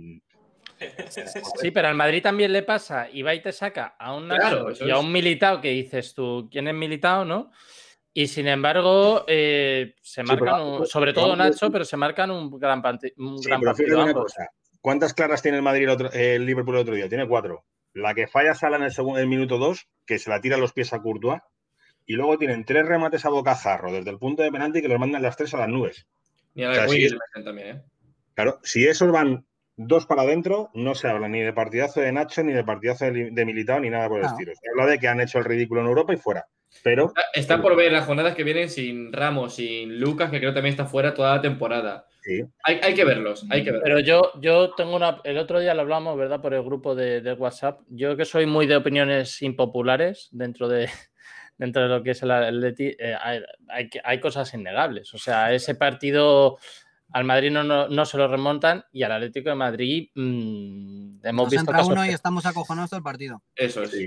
Sí, pero al Madrid también le pasa y va y te saca a un Nacho eso y a es. un Militao que dices tú, ¿quién es Militao, no? Y sin embargo, se marcan, sobre todo Nacho, pero se marcan un gran Pero partido fíjate una ambos. cosa, ¿cuántas claras tiene el Madrid el Liverpool el otro día? Tiene 4. La que falla Salah en el minuto 2, que se la tira a los pies a Courtois, y luego tienen 3 remates a bocajarro desde el punto de penalti que los mandan las 3 a las nubes. Y a la también, ¿eh? Claro, si esos van 2 para adentro, no se habla ni de partidazo de Nacho, ni de partidazo de Militao, ni nada por el estilo. Se habla de que han hecho el ridículo en Europa y fuera. Pero está por ver las jornadas que vienen sin Ramos, sin Lucas, que creo también está fuera toda la temporada. Sí. Hay que verlos, Pero yo tengo el otro día lo hablamos, ¿verdad? Por el grupo de WhatsApp. Yo que soy muy de opiniones impopulares dentro de lo que es el Atleti, hay cosas innegables. O sea, ese partido al Madrid no se lo remontan y al Atlético de Madrid hemos visto casos. Uno y estamos acojonados todo el partido. Eso es. Sí.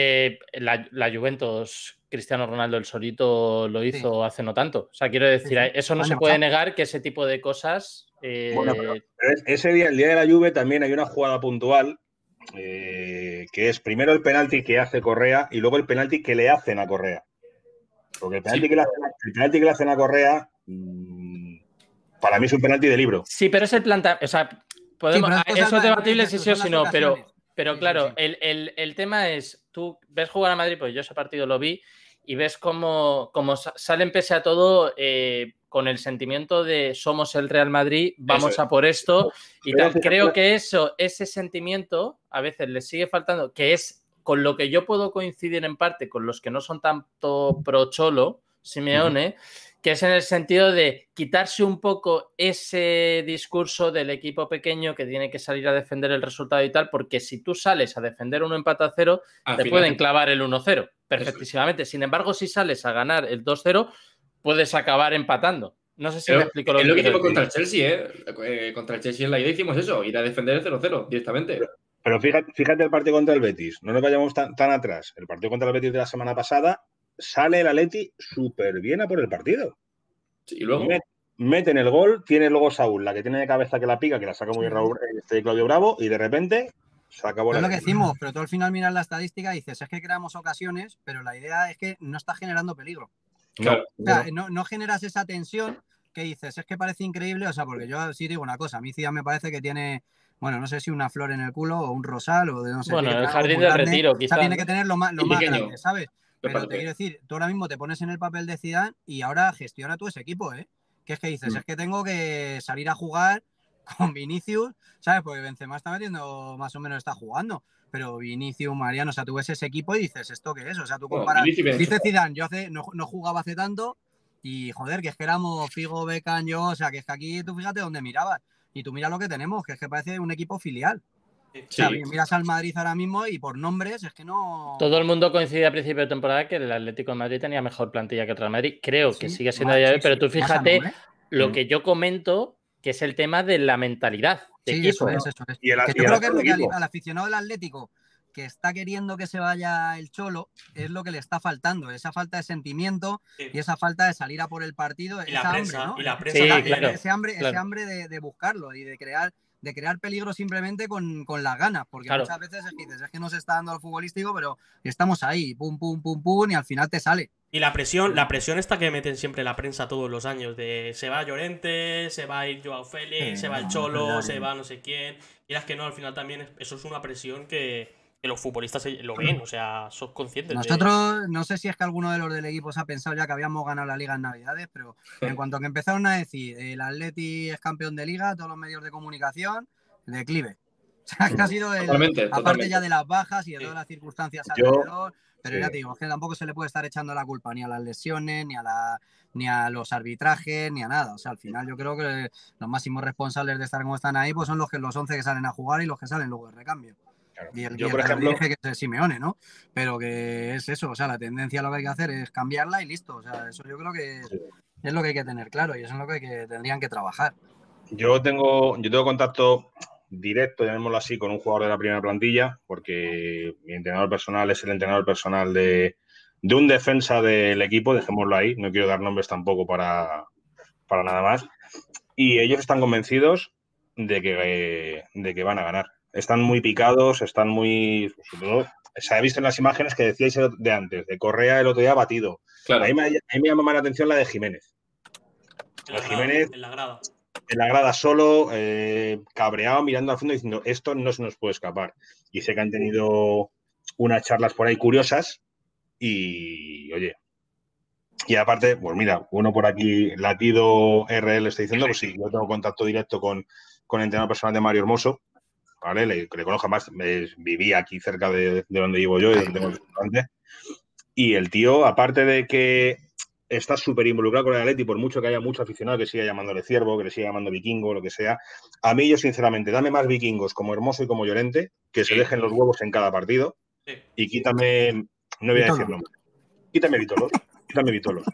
La Juventus, Cristiano Ronaldo el solito lo hizo hace no tanto. O sea, quiero decir, eso no se puede negar que ese tipo de cosas... Bueno, pero ese día, el día de la Juve, también hay una jugada puntual que es primero el penalti que hace Correa y luego el penalti que le hacen a Correa. Porque el penalti, que le hacen a Correa... para mí es un penalti de libro. Sí, pero es el planteamiento. O sea, eso es debatible si sí o si no, pero claro, sí. El tema es, tú ves jugar a Madrid, pues yo ese partido lo vi, y ves cómo salen pese a todo con el sentimiento de somos el Real Madrid, vamos a por esto y tal. Creo que ese sentimiento a veces les sigue faltando, que es con lo que yo puedo coincidir en parte con los que no son tanto pro Cholo, Simeone, que es en el sentido de quitarse un poco ese discurso del equipo pequeño que tiene que salir a defender el resultado y tal, porque si tú sales a defender un empate a 0, te pueden clavar el 1-0 perfectísimamente. Sin embargo, si sales a ganar el 2-0, puedes acabar empatando. No sé si me explico lo que es lo que hicimos contra el Chelsea, contra el Chelsea en la ida hicimos eso, ir a defender el 0-0 directamente. Pero fíjate el partido contra el Betis, no nos vayamos tan atrás. El partido contra el Betis de la semana pasada, sale el Atleti súper bien a por el partido. Sí, y luego meten el gol, tiene luego Saúl, la que tiene de cabeza que la pica, que la saca muy bien Claudio Bravo, y de repente se acabó es lo que decimos, pero tú al final miras la estadística y dices, es que creamos ocasiones, pero la idea es que no está generando peligro. Claro. O sea, no generas esa tensión que dices, es que parece increíble, o sea, porque yo sí digo una cosa, a mí Zidane me parece que tiene, bueno, no sé si una flor en el culo o un rosal o de no sé. Bueno, el jardín del retiro, quizás. O sea, tiene que tener lo más grande, ¿sabes? Pero te quiero decir, tú ahora mismo te pones en el papel de Zidane y ahora gestiona tú ese equipo, ¿eh? Que es que dices, es que tengo que salir a jugar con Vinicius, ¿sabes? Porque Benzema está metiendo, más o menos está jugando, pero Vinicius, Mariano, o sea, tú ves ese equipo y dices, ¿esto qué es? O sea, tú comparas, dice Zidane, yo no jugaba hace tanto y, joder, que es que éramos Figo, Beckham, yo, o sea, que es que aquí tú fíjate dónde mirabas y tú mira lo que tenemos, que es que parece un equipo filial. Sí. O sea, miras al Madrid ahora mismo y por nombres es que no... Todo el mundo coincide a principio de temporada que el Atlético de Madrid tenía mejor plantilla que el Real Madrid. Creo que sigue siendo a día de hoy, pero tú fíjate lo que yo comento, que es el tema de la mentalidad de equipo. Eso es. Yo creo que es lo que al aficionado del Atlético que está queriendo que se vaya el Cholo es lo que le está faltando, esa falta de sentimiento y esa falta de salir a por el partido, esa hambre, ¿no? Y la prensa ese hambre de buscarlo y de crear peligro simplemente con las ganas, porque muchas veces dices, es que no se está dando al futbolístico, pero estamos ahí, pum, pum, pum, pum, y al final te sale. Y la presión esta que meten siempre la prensa todos los años, de se va Llorente, se va a ir Joao Félix, se va el Cholo, se va no sé quién, y es que no, al final también eso es una presión que los futbolistas lo ven, o sea, son conscientes. Nosotros, no sé si es que alguno de los del equipo se ha pensado ya que habíamos ganado la Liga en Navidades, pero en cuanto que empezaron a decir el Atleti es campeón de Liga, todos los medios de comunicación, declive. O sea, que ha sido aparte ya de las bajas y de todas las circunstancias alrededor, pero ya te digo, es que tampoco se le puede estar echando la culpa ni a las lesiones, ni a los arbitrajes, ni a nada. O sea, al final yo creo que los máximos responsables de estar como están ahí pues son los 11 que salen a jugar y los que salen luego de recambio. Claro. Y el Yo, que por lo ejemplo, dirige, que es Simeone, ¿no? Pero que es eso, o sea, la tendencia lo que hay que hacer es cambiarla y listo. O sea, eso yo creo que es lo que hay que tener claro y eso es lo que tendrían que trabajar. yo tengo contacto directo, llamémoslo así, con un jugador de la primera plantilla, porque mi entrenador personal es el entrenador personal de un defensa del equipo, dejémoslo ahí, no quiero dar nombres tampoco para nada más. Y ellos están convencidos de que van a ganar. Están muy picados, están muy... Sobre todo, se ha visto en las imágenes que decíais de antes, de Correa el otro día batido. Claro. A mí me llama más la atención la de Jiménez. En la grada. En la grada solo, cabreado, mirando al fondo, diciendo, esto no se nos puede escapar. Y sé que han tenido unas charlas por ahí curiosas y, oye, y aparte, pues mira, uno por aquí, Latido RL, está diciendo, pues sí, yo tengo contacto directo con el entrenador personal de Mario Hermoso, ¿vale? Le conozco más, vivía aquí cerca de donde vivo yo y donde tengo el restaurante. Y el tío, aparte de que está súper involucrado con el Atleti, por mucho que haya mucho aficionado que siga llamándole Ciervo, que le siga llamando Vikingo, lo que sea, a mí yo sinceramente, dame más vikingos como Hermoso y como Llorente, que se dejen los huevos en cada partido y quítame, no voy a decir nombre, quítame Vitolos.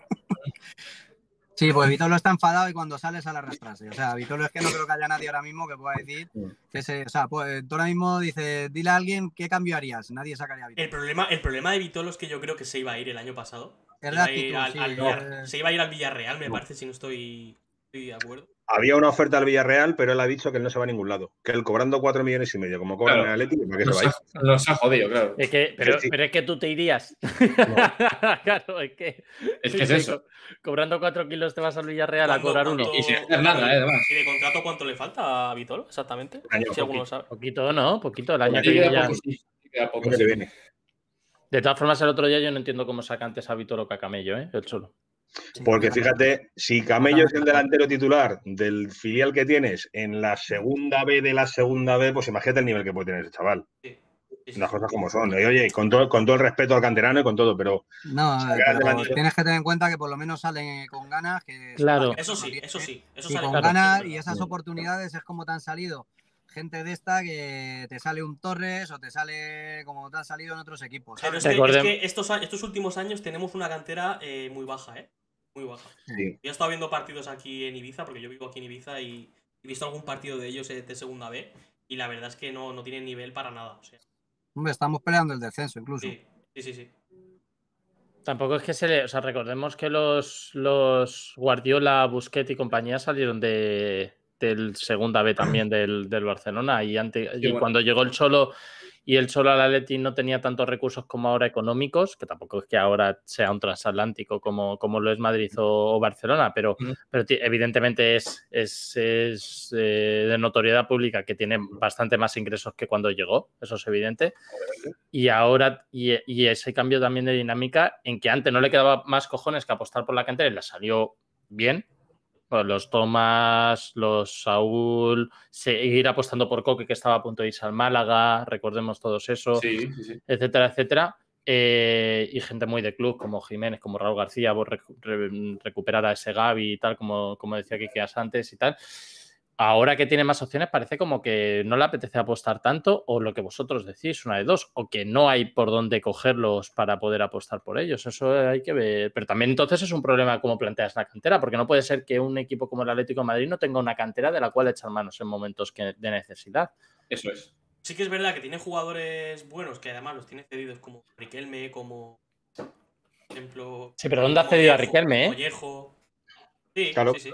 Sí, pues Vitolo está enfadado y cuando sale sale a arrastrarse. O sea, Vitolo es que no creo que haya nadie ahora mismo que pueda decir que o sea, pues tú ahora mismo dices, dile a alguien qué cambio harías. Nadie sacaría a Vitolo. El problema de Vitolo es que yo creo que se iba a ir el año pasado. Es la actitud, Se iba a ir al Villarreal, me parece, si no estoy de acuerdo. Había una oferta al Villarreal, pero él ha dicho que él no se va a ningún lado. Que él cobrando 4,5 millones, como cobran en el Atlético, ¿para qué se va a ir? Nos ha jodido, claro. Pero es que tú te irías. No. Claro, es que es eso. Cobrando 4 kilos te vas al Villarreal a cobrar uno. Y sin hacer nada, además. ¿Y de contrato cuánto le falta a Vitolo, exactamente? Si alguno lo sabe. Poquito, ¿no? Poquito. El año Aquí que viene queda ya. poco, sí. Queda poco, ¿Cómo sí. te viene? De todas formas, el otro día yo no entiendo cómo saca antes a Vitolo que a Camello, ¿eh? El solo. Porque fíjate, si Camello es el delantero titular del filial que tienes en la segunda B de la segunda B, pues imagínate el nivel que puede tener ese chaval. Sí. Las cosas como son. Y, oye, con todo el respeto al canterano y con todo, pero... No, pero tienes que tener en cuenta que por lo menos salen con ganas. Que claro. Eso sí. Y con ganas y esas oportunidades es como te han salido gente de esta que te sale un Torres o te sale como te han salido en otros equipos. Pero es que estos últimos años tenemos una cantera muy baja, ¿eh? Muy baja. Sí. Yo he estado viendo partidos aquí en Ibiza, porque yo vivo aquí en Ibiza y he visto algún partido de ellos de segunda B y la verdad es que no tienen nivel para nada. O sea, hombre, estamos peleando el descenso incluso. Sí. Tampoco es que o sea, recordemos que los Guardiola, Busquets y compañía salieron del segunda B también del Barcelona y cuando llegó el Cholo y el Cholo al Atleti no tenía tantos recursos como ahora económicos, que tampoco es que ahora sea un transatlántico como lo es Madrid o Barcelona, pero evidentemente es de notoriedad pública que tiene bastante más ingresos que cuando llegó, eso es evidente. Y ahora, y ese cambio también de dinámica en que antes no le quedaba más cojones que apostar por la cantera y le salió bien. Pues los Tomás, los Saúl, seguir apostando por Coque, que estaba a punto de irse al Málaga, recordemos todos eso, etcétera, etcétera. Y gente muy de club, como Jiménez, como Raúl García, recuperar a ese Gavi y tal, como decía Quique antes y tal. Ahora que tiene más opciones, parece como que no le apetece apostar tanto, o lo que vosotros decís, una de dos, o que no hay por dónde cogerlos para poder apostar por ellos. Eso hay que ver. Pero también entonces es un problema cómo planteas la cantera, porque no puede ser que un equipo como el Atlético de Madrid no tenga una cantera de la cual echar manos en momentos de necesidad. Eso es. Sí que es verdad que tiene jugadores buenos, que además los tiene cedidos como Riquelme, como por ejemplo... Sí, pero ¿dónde ha cedido a Riquelme, Mollejo. Sí, claro. sí.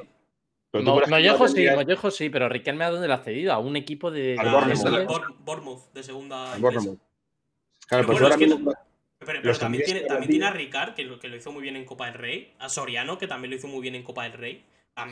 Mollejo sí, pero Riquelme ¿a dónde la ha cedido? A un equipo de... Bournemouth, de segunda. Claro, pero pues bueno, ahora mismo... Pero también tiene a Ricard, que lo hizo muy bien en Copa del Rey, a Soriano, que también lo hizo muy bien en Copa del Rey,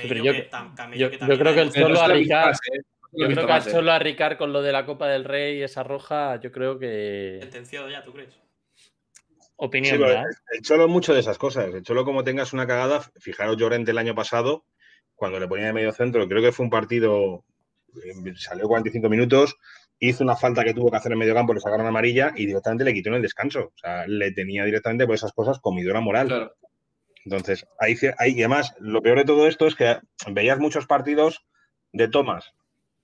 yo creo que el Cholo a Ricard... Yo creo que Cholo a Ricard con lo de la Copa del Rey, esa roja, yo creo que... Sentenciado ya, ¿tú crees? Opinión sí, mía. El Cholo mucho de esas cosas. El Cholo, como tengas una cagada, fijaros Llorente el año pasado, cuando le ponía de medio centro, creo que fue un partido, salió 45 minutos, hizo una falta que tuvo que hacer en medio campo, le sacaron amarilla y directamente le quitó en el descanso. O sea, le tenía directamente por esas cosas comidora moral. Claro. Entonces, y además, lo peor de todo esto es que veías muchos partidos de Tomás.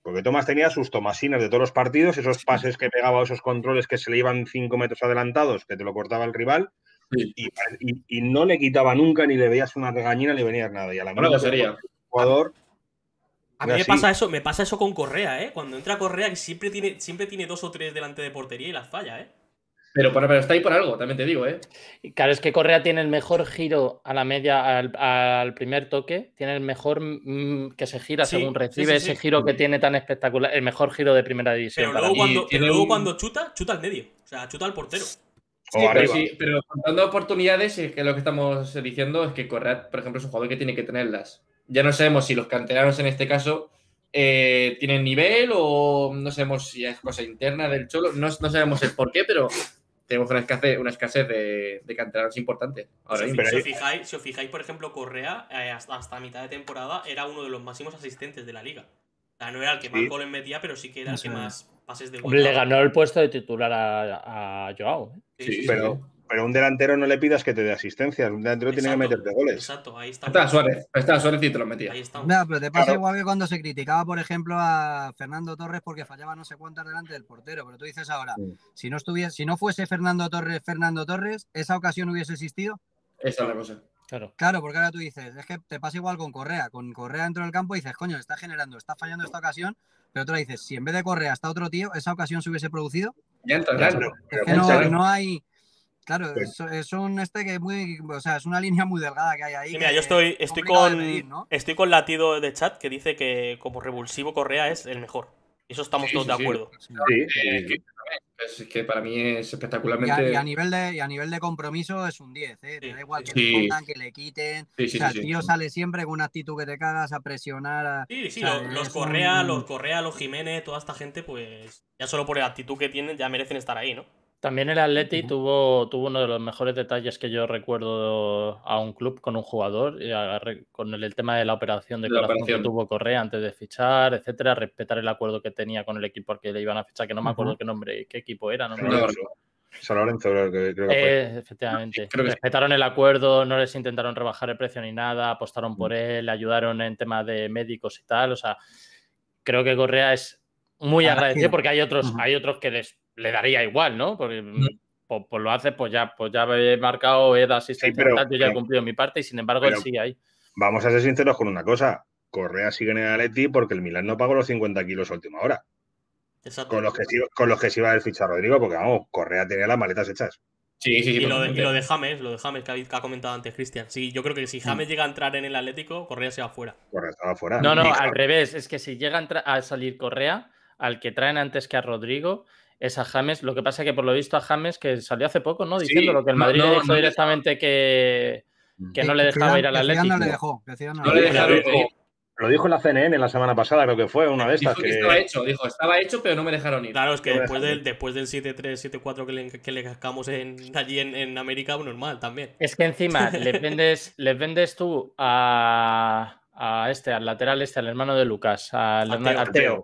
Porque Tomás tenía sus tomasinas de todos los partidos, esos pases que pegaba, esos controles que se le iban 5 metros adelantados, que te lo cortaba el rival, Sí. y no le quitaba nunca, ni le veías una regañina, ni venías nada. Y a la Bueno, mínima sería. el jugador... A mí así. me pasa eso con Correa, ¿eh? Cuando entra Correa, que siempre tiene 2 o 3 delante de portería y las falla, ¿eh? Pero está ahí por algo, también te digo, ¿eh? Y claro, es que Correa tiene el mejor giro a la media, al primer toque. Tiene el mejor que se gira Sí, según sí, recibe, sí, ese sí. giro que tiene tan espectacular. El mejor giro de primera división. Pero para luego, mí. cuando, tiene pero luego un- cuando chuta al medio. O sea, chuta al portero. Sí, O arriba. pero contando oportunidades, es que lo que estamos diciendo es que Correa, por ejemplo, es un jugador que tiene que tenerlas. Ya no sabemos si los canteranos en este caso tienen nivel o no sabemos si es cosa interna del Cholo. No sabemos el por qué, pero tenemos una escasez de canteranos importante. Ahora Si mismo. os fijáis, por ejemplo, Correa, hasta mitad de temporada, era uno de los máximos asistentes de la liga. O sea, no era el que más goles metía, pero sí que era el que más pases de gol Le daba. ganó el puesto de titular a Joao. Sí, Pero un delantero no le pidas que te dé asistencias, un delantero tiene que meterte goles. Exacto, ahí está. Estaba Suárez y te lo metía. Ahí está. Mira, pero te pasa Claro. igual que cuando se criticaba, por ejemplo, a Fernando Torres porque fallaba no sé cuántas delante del portero. Pero tú dices ahora, si no fuese Fernando Torres, ¿esa ocasión hubiese existido? Esa es la cosa. Claro, porque ahora tú dices, es que te pasa igual con Correa. Con Correa dentro del campo dices, coño, está fallando esta ocasión. Pero tú le dices, si en vez de Correa está otro tío, ¿esa ocasión se hubiese producido? Ya entra, claro. Es que no hay... Claro, es un que muy, o sea, es una línea muy delgada que hay ahí. Sí, mira, yo estoy con latido de chat que dice que como revulsivo Correa es el mejor. Y eso estamos todos de acuerdo. Es que para mí es espectacularmente. Y a nivel de compromiso es un 10, ¿eh? Te da igual que le pongan, que le quiten. O sea, el tío sale siempre con una actitud que te cagas a presionar. Sí, o sea, los Correa, los Jiménez, toda esta gente, pues ya solo por la actitud que tienen ya merecen estar ahí, ¿no? También el Atleti tuvo uno de los mejores detalles que yo recuerdo a un club con un jugador, con el tema de la operación de corazón que tuvo Correa antes de fichar, etcétera, respetar el acuerdo que tenía con el equipo al que le iban a fichar, que no me acuerdo qué equipo era. San Lorenzo, creo que fue. Efectivamente. Respetaron el acuerdo, no les intentaron rebajar el precio ni nada, apostaron por él, le ayudaron en temas de médicos y tal. O sea, creo que Correa es muy agradecido porque hay otros que le daría igual, ¿no? Porque pues lo hace, pues ya he marcado, he dado asistencia y tal, yo ya he cumplido mi parte y sin embargo él sigue ahí. Vamos a ser sinceros con una cosa. Correa sigue en el Atleti porque el Milan no pagó los 50 kilos a última hora. Exacto. Con los que se iba a fichar Rodrigo, porque vamos, Correa tenía las maletas hechas. Sí. Y lo de James que ha comentado antes Cristian. Sí, yo creo que si James llega a entrar en el Atlético, Correa se va fuera. Correa estaba fuera. No, al revés. Es que si llega a salir Correa, al que traen antes que a Rodrigo, es a James. Lo que pasa es que por lo visto a James, que salió hace poco, ¿no? Diciendo lo que el Madrid le dijo directamente que no le dejaba ir al Atlético. No le dejó. No le dejaron ir. Lo dijo en la CNN la semana pasada, creo que fue una de estas. Estaba hecho, pero no me dejaron ir. Claro, es que después del 7-3, 7-4 que le cascamos allí en América, normal también. Es que encima les vendes tú al lateral al hermano de Lucas, a Teo,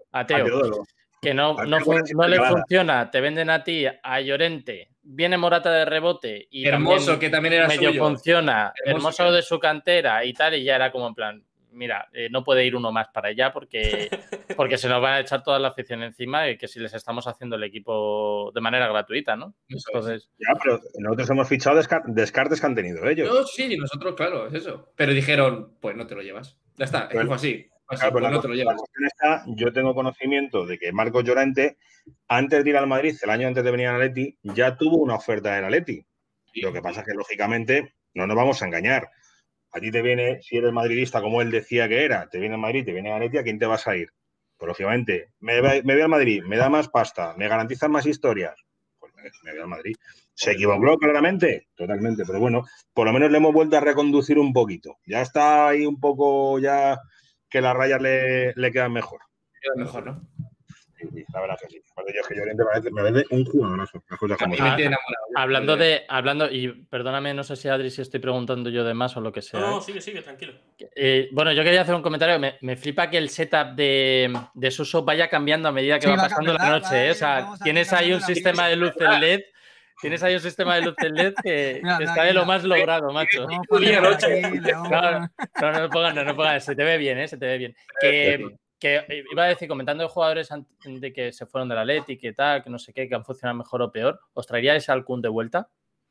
que no le funciona, te venden a ti, a Llorente, viene Morata de rebote y Hermoso, que también era medio suyo. Funciona, Hermoso de su cantera y tal, y ya era como en plan, mira, no puede ir uno más para allá porque se nos van a echar toda la afición encima y que si les estamos haciendo el equipo de manera gratuita, ¿no? Entonces... Ya, pero nosotros hemos fichado descartes que han tenido ellos. No, sí, nosotros, claro, es eso. Pero dijeron, pues no te lo llevas. Ya está, fue así. Claro, pues no te lo llevas. La cuestión está, yo tengo conocimiento de que Marcos Llorente, antes de ir al Madrid, el año antes de venir al Atleti, ya tuvo una oferta en Atleti. Sí. Lo que pasa es que, lógicamente, no nos vamos a engañar. A ti te viene, si eres madridista, como él decía que era, te viene a Madrid, te viene a Atleti, ¿a quién te vas a ir? Pues, lógicamente, me voy al Madrid, me da más pasta, me garantizan más historias. Pues me voy al Madrid. ¿Se equivocó claramente? Totalmente, pero bueno, por lo menos le hemos vuelto a reconducir un poquito. Ya está ahí un poco ya que las rayas le quedan mejor. Quedan mejor, ¿no? Sí, la verdad que sí. Cuando yo es que Llorente me parece un jugadorazo. Hablando, y perdóname, no sé si Adri, si estoy preguntando yo de más o lo que sea. No, sigue, tranquilo. Bueno, yo quería hacer un comentario. Me flipa que el setup de Suso vaya cambiando a medida que va pasando la noche. O sea, tienes ahí un sistema de luces LED. Tienes ahí un sistema de luces LED que está de lo más logrado, macho. No pongas, se te ve bien, se te ve bien. Que iba a decir, comentando de jugadores de que se fueron del Atleti, que tal, que no sé qué, que han funcionado mejor o peor, ¿os traeríais al Kun de vuelta?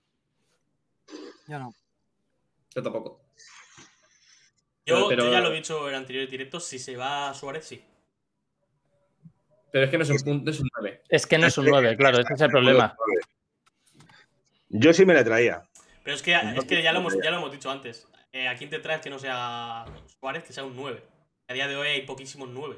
Yo no. Yo tampoco. Yo ya lo he dicho en anteriores directos, si se va Suárez, sí. Pero es que no es un punto, es un 9. Es que no es un 9, claro, ese es el problema. Yo sí me la traía. Pero es que ya lo hemos dicho antes. ¿A quién te traes que no sea Suárez, que sea un 9? A día de hoy hay poquísimos 9.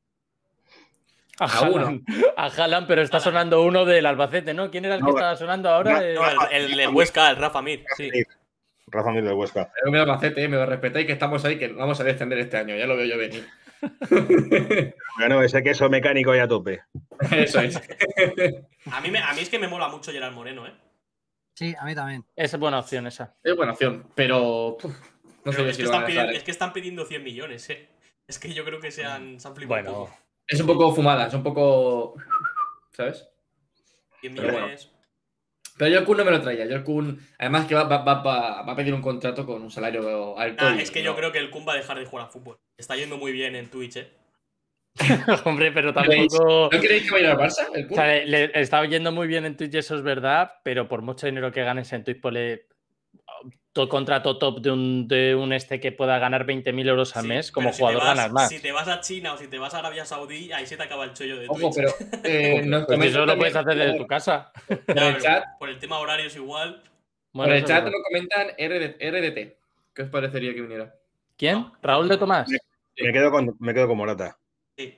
A Haaland, pero está sonando uno del Albacete, ¿no? ¿Quién era el que estaba sonando ahora? El del Huesca, el Rafa Mir. Sí. Rafa Mir del Huesca. Pero me Albacete, me lo respetáis que estamos ahí, que vamos a descender este año, ya lo veo yo venir. Bueno, ese queso mecánico ahí a tope. Eso es. A mí es que me mola mucho Gerard Moreno, ¿eh? Sí, a mí también. Es buena opción esa. Es buena opción, pero no sé si lo van a dejar. Es que están pidiendo 100 millones, ¿eh? Es que yo creo que se han flipado Bueno, un poco. Es un poco fumada, es un poco... ¿Sabes? 100 millones. Pero yo el Kun no me lo traía. Yo el Kun, además que va a pedir un contrato con un salario alto. Es que yo creo que el Kun va a dejar de jugar a fútbol. Está yendo muy bien en Twitch, ¿eh? Hombre, pero tampoco... ¿No queréis que vaya al Barça, el Kun? O sea, le está yendo muy bien en Twitch, eso es verdad, pero por mucho dinero que ganes en Twitch, ponle contrato top de un que pueda ganar 20.000 euros al mes, como jugador ganas más. Si te vas a China o si te vas a Arabia Saudí, ahí se te acaba el chollo de Twitch. Ojo, pero pues eso lo puedes hacer desde tu casa. Por el tema horarios igual. Bueno, por el chat nos comentan RDT. ¿Qué os parecería que viniera? ¿Quién? ¿Raúl de Tomás? Me quedo con Morata. Sí.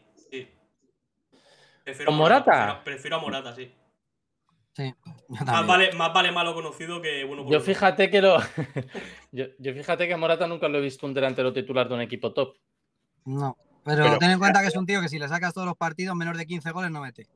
¿Con Morata? Prefiero a Morata, sí. Sí, más vale malo conocido que bueno por yo fíjate que yo fíjate que a Morata nunca lo he visto un delantero titular de un equipo top. No, pero ten en cuenta que es un tío que si le sacas todos los partidos, menos de 15 goles no mete.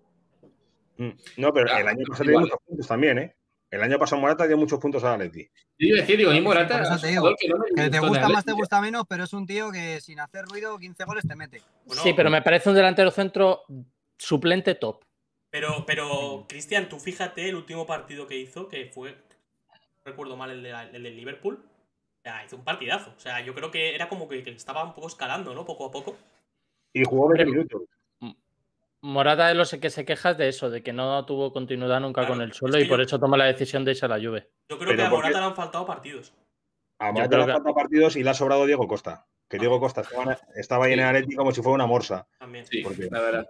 No, pero el año pasado dio muchos puntos también, ¿eh? El año pasado Morata dio muchos puntos a Atleti. Digo, y Morata... Por eso te digo, que te gusta más, te gusta menos, pero es un tío que sin hacer ruido 15 goles te mete. Bueno, sí, pero me parece un delantero centro suplente top. Pero Cristian, tú fíjate el último partido que hizo, que fue, no recuerdo mal, el del Liverpool. O sea, hizo un partidazo. O sea, yo creo que era como que estaba un poco escalando, ¿no? Poco a poco. Y jugó 20 minutos. Morata es lo que se queja de eso, de que no tuvo continuidad nunca con el suelo y por eso toma la decisión de irse a la Juve. Yo creo que a Morata le han faltado partidos. A Morata le han faltado partidos y le ha sobrado Diego Costa. Que Diego Costa estaba ahí en el Atleti como si fuera una morsa. También. Sí, la verdad.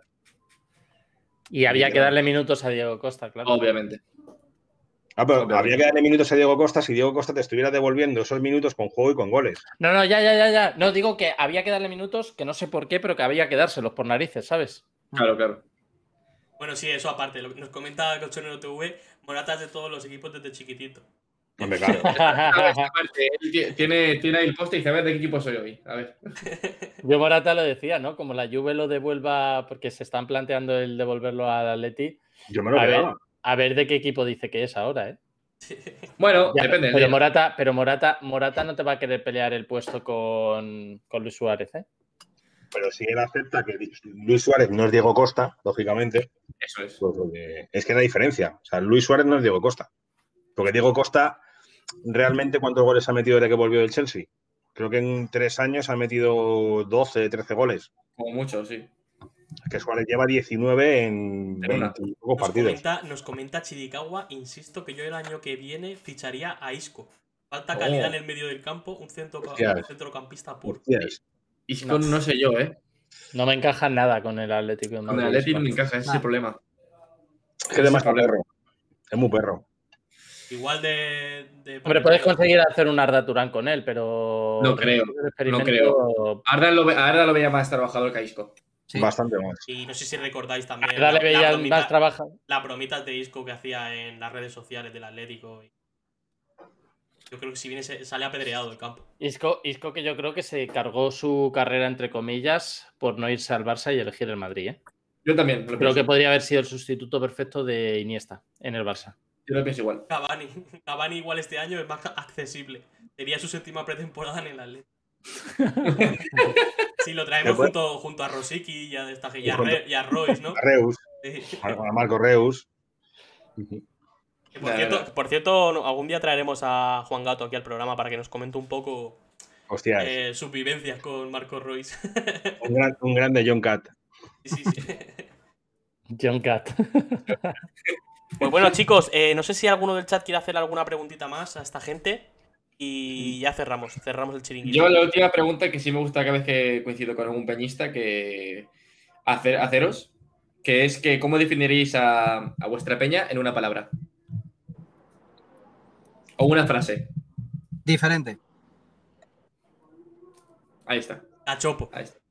Y había que darle minutos a Diego Costa, claro. Obviamente. Pero habría que darle minutos a Diego Costa si Diego Costa te estuviera devolviendo esos minutos con juego y con goles. No, ya. No, digo que había que darle minutos, que no sé por qué, pero que había que dárselos por narices, ¿sabes? Claro. Bueno, sí, eso aparte. Nos comenta Colchonero TV, Morata es de todos los equipos desde chiquitito. Hombre, claro. Tiene ahí el poste y dice, a ver, ¿de qué equipo soy hoy? A ver. Yo Morata lo decía, ¿no? Como la Juve lo devuelva, porque se están planteando el devolverlo al Atleti. Yo me lo quedaba. A ver de qué equipo dice que es ahora, ¿eh? Bueno, ya, depende. Pero Morata no te va a querer pelear el puesto con Luis Suárez, ¿eh? Pero si él acepta que Luis Suárez no es Diego Costa, lógicamente. Eso es. Pues es que no hay diferencia. O sea, Luis Suárez no es Diego Costa. Porque Diego Costa, realmente, ¿cuántos goles ha metido desde que volvió del Chelsea? Creo que en 3 años ha metido 12, 13 goles. Como mucho, sí. Que Suárez lleva 19 en 20 pocos partidos. Nos comenta Chiricahua, insisto que yo el año que viene ficharía a Isco. Falta calidad en el medio del campo, un centrocampista puro. Isco no sé yo, ¿eh? No me encaja nada con el Atlético. Con el Atlético no me encaja, ese es el problema. Es que además es perro. Es muy perro. Igual Hombre, puedes conseguir hacer un Arda Turán con él, pero... No creo. Arda lo veía más trabajador que a Isco. Sí. Bastante más. Y no sé si recordáis también Arda le veía más trabajador. Las bromitas de Isco que hacía en las redes sociales del Atlético. Yo creo que si viene sale apedreado del campo. Isco que yo creo que se cargó su carrera, entre comillas, por no irse al Barça y elegir el Madrid, ¿eh? Yo también. Creo que podría haber sido el sustituto perfecto de Iniesta en el Barça. Yo lo pienso igual. Cavani igual este año es más accesible. Sería su 7ª pretemporada en el Atlético. Sí, lo traemos junto a Rosicky y a Royce, ¿no? A Reus. Sí. A Marco Reus. Por cierto, algún día traeremos a Juan Gato aquí al programa para que nos comente un poco Hostias. sus vivencias con Marco Royce. Un grande John Cat. Sí. John Cat. Pues bueno, chicos, no sé si alguno del chat quiere hacer alguna preguntita más a esta gente. Y ya cerramos el chiringuito. Yo la última pregunta que sí me gusta cada vez que coincido con algún peñista que haceros, que es que ¿cómo definiríais a vuestra peña en una palabra? O una frase. Diferente. Ahí está. Cachopo. Ahí está.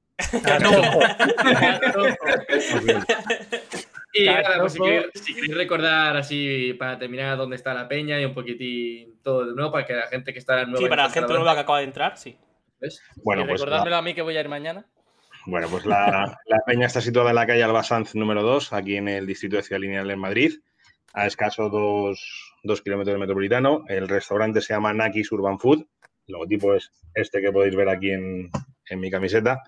Y nada, pues si queréis recordar así para terminar dónde está la peña y un poquitín todo de nuevo para que la gente que está nueva. Sí, para la gente nueva que acaba de entrar, sí. ¿Ves? Bueno, y pues recordármelo a mí que voy a ir mañana. Bueno, pues la peña está situada en la calle Albasanz número 2, aquí en el distrito de Ciudad Lineal en Madrid, a escaso 2 kilómetros del metropolitano. El restaurante se llama Nakis Urban Food. El logotipo es este que podéis ver aquí en mi camiseta.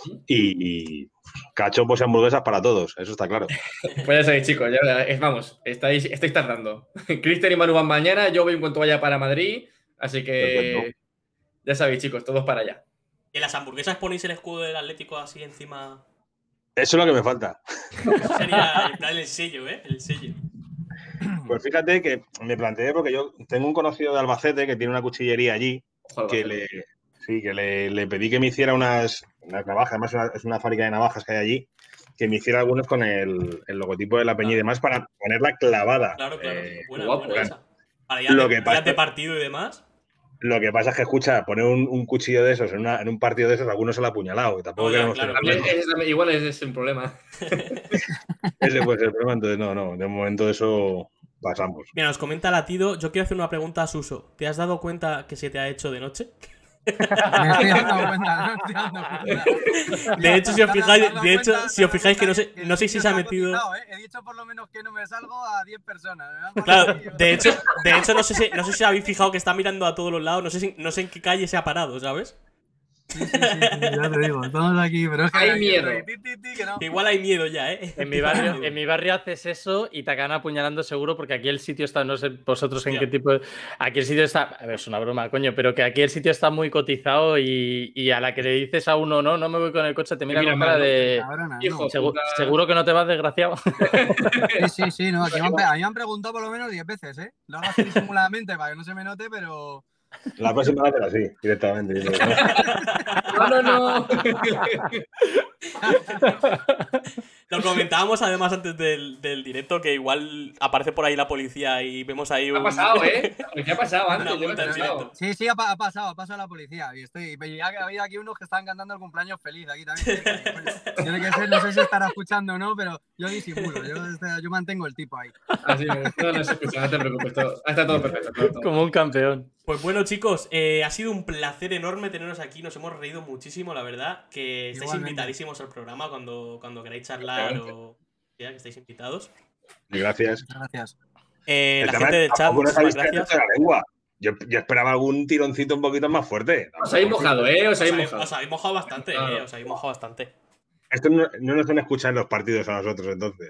Y cachopos y hamburguesas para todos, eso está claro. Pues ya sabéis, chicos, vamos, estáis tardando. Cristian y Manu van mañana, yo voy en cuanto vaya para Madrid, así que Perfecto. ya sabéis, chicos, todos para allá. ¿Y en las hamburguesas ponéis el escudo del Atlético así encima? Eso es lo que me falta. Eso sería en plan el sello, ¿eh? El sello. Pues fíjate que me planteé, porque yo tengo un conocido de Albacete que tiene una cuchillería allí, Ojo, que le pedí que me hiciera unas navajas, además es una fábrica de navajas que hay allí, que me hiciera algunos con el logotipo de la peña y demás para ponerla clavada. Claro. Buena guapo, esa. Para lo que días pasa- de partido y demás. Lo que pasa es que, escucha, poner un cuchillo de esos en un partido de esos, algunos se lo ha apuñalado. Y tampoco No, ya, queremos claro. tener Igual ese es un problema. ese puede ser el problema. Entonces, no, de momento eso pasamos. Mira, nos comenta Latido. Yo quiero hacer una pregunta a Suso. ¿Te has dado cuenta que se te ha hecho de noche? Me estoy dando cuenta, me estoy dando cuenta. De hecho, si os fijáis que no sé el si sitio se ha está metido. cotizado, ¿eh? He dicho por lo menos que no me salgo a 10 personas. Me han Claro, conocido. de hecho no sé si habéis fijado que está mirando a todos los lados. No sé en qué calle se ha parado, ¿sabes? Sí, ya te digo, estamos aquí, pero es que Hay miedo. que no. Igual hay miedo ya, ¿eh? En mi barrio haces eso y te acaban apuñalando seguro porque aquí el sitio está, no sé vosotros en qué tipo de... Aquí el sitio está, a ver, es una broma, coño, pero que aquí el sitio está muy cotizado y a la que le dices a uno, no me voy con el coche, te mira con cara de... Cabrona, Hijo, no. Seguro que no te vas, desgraciado. Sí, no, aquí a mí me han preguntado por lo menos 10 veces, ¿eh? Lo hago así disimuladamente para que no se me note, pero... La próxima vez era así, directamente. No. Lo comentábamos además antes del directo que igual aparece por ahí la policía y vemos ahí un... Ha pasado, ¿eh? ¿Qué ha pasado antes? Una Yo me he multa en enterado. directo. Sí, ha pasado la policía. Y ha habido aquí unos que están cantando el cumpleaños feliz. Aquí también. Tiene que ser, no sé si estará escuchando o no, pero yo disimulo. Yo mantengo el tipo ahí. Así no se escucha, no te preocupes. Está todo perfecto. todo. Como un campeón. Pues bueno, chicos, ha sido un placer enorme teneros aquí. Nos hemos reído muchísimo, la verdad. Que estáis Igualmente. invitadísimos al programa cuando queráis charlar o ya que estáis invitados. Gracias. Muchas gracias. La gente del chat, muchísimas gracias. La lengua. Yo esperaba algún tironcito un poquito más fuerte. Os habéis mojado, ¿eh? Os habéis mojado. Os habéis mojado bastante, Claro. os habéis mojado bastante. Esto no nos van a escuchar en los partidos a nosotros, entonces.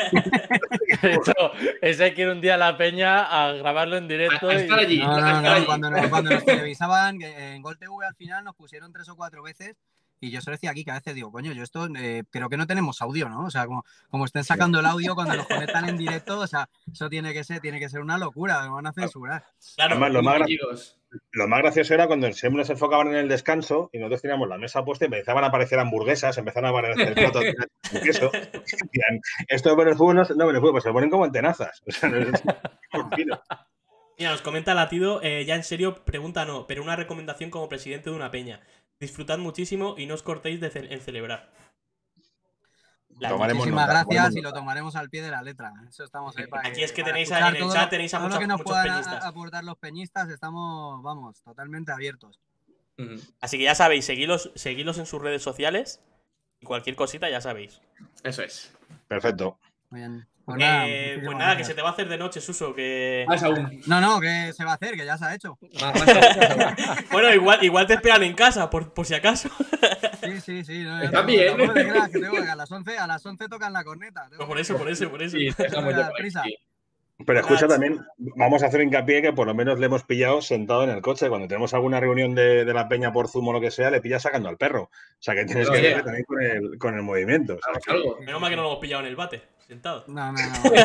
Ese hay que ir un día a la peña a grabarlo en directo. A estar allí. No, cuando nos televisaban, en Gol TV al final nos pusieron 3 o 4 veces. Y yo se lo decía aquí que a veces digo, coño, yo esto creo que no tenemos audio, ¿no? O sea, como estén sacando el audio cuando nos conectan en directo, o sea, eso tiene que ser una locura, nos van a censurar. Claro, Además, Amigos. lo más gracioso era cuando siempre nos enfocaban en el descanso y nosotros teníamos la mesa puesta y empezaban a aparecer hamburguesas, empezaban a aparecer platos de queso. Y decían, esto en el fútbol no en el fútbol, pues se lo ponen como en tenazas. O sea, no es fino. mira, nos comenta Latido, ya en serio, pregunta no, pero una recomendación como presidente de una peña. Disfrutad muchísimo y no os cortéis en celebrar. Tomaremos Muchísimas nota, gracias y lo tomaremos al pie de la letra. Eso estamos ahí para Aquí es que para tenéis escuchar en el chat tenéis a todo lo que nos muchos puedan peñistas. aportar los peñistas, estamos, vamos, totalmente abiertos. Así que ya sabéis, seguidlos en sus redes sociales y cualquier cosita ya sabéis. Eso es. Perfecto. Muy bien. Pues muchísimas nada, que gracias. se te va a hacer de noche, Suso, que... Más aún. No, ¿qué se va a hacer? Que ya se ha hecho. Más aún. Bueno, igual te esperan en casa, por si acaso. Sí. No, Está bien. tampoco te creas que tengo que a las 11 tocan la corneta. Pues por eso. Sí, dejamos de por aquí. Pero escucha también, vamos a hacer hincapié que por lo menos le hemos pillado sentado en el coche. Cuando tenemos alguna reunión de la peña por Zoom o lo que sea, le pillas sacando al perro. O sea que tienes que verle también con el movimiento. Menos mal que no lo hemos pillado en el bate, sentado. No.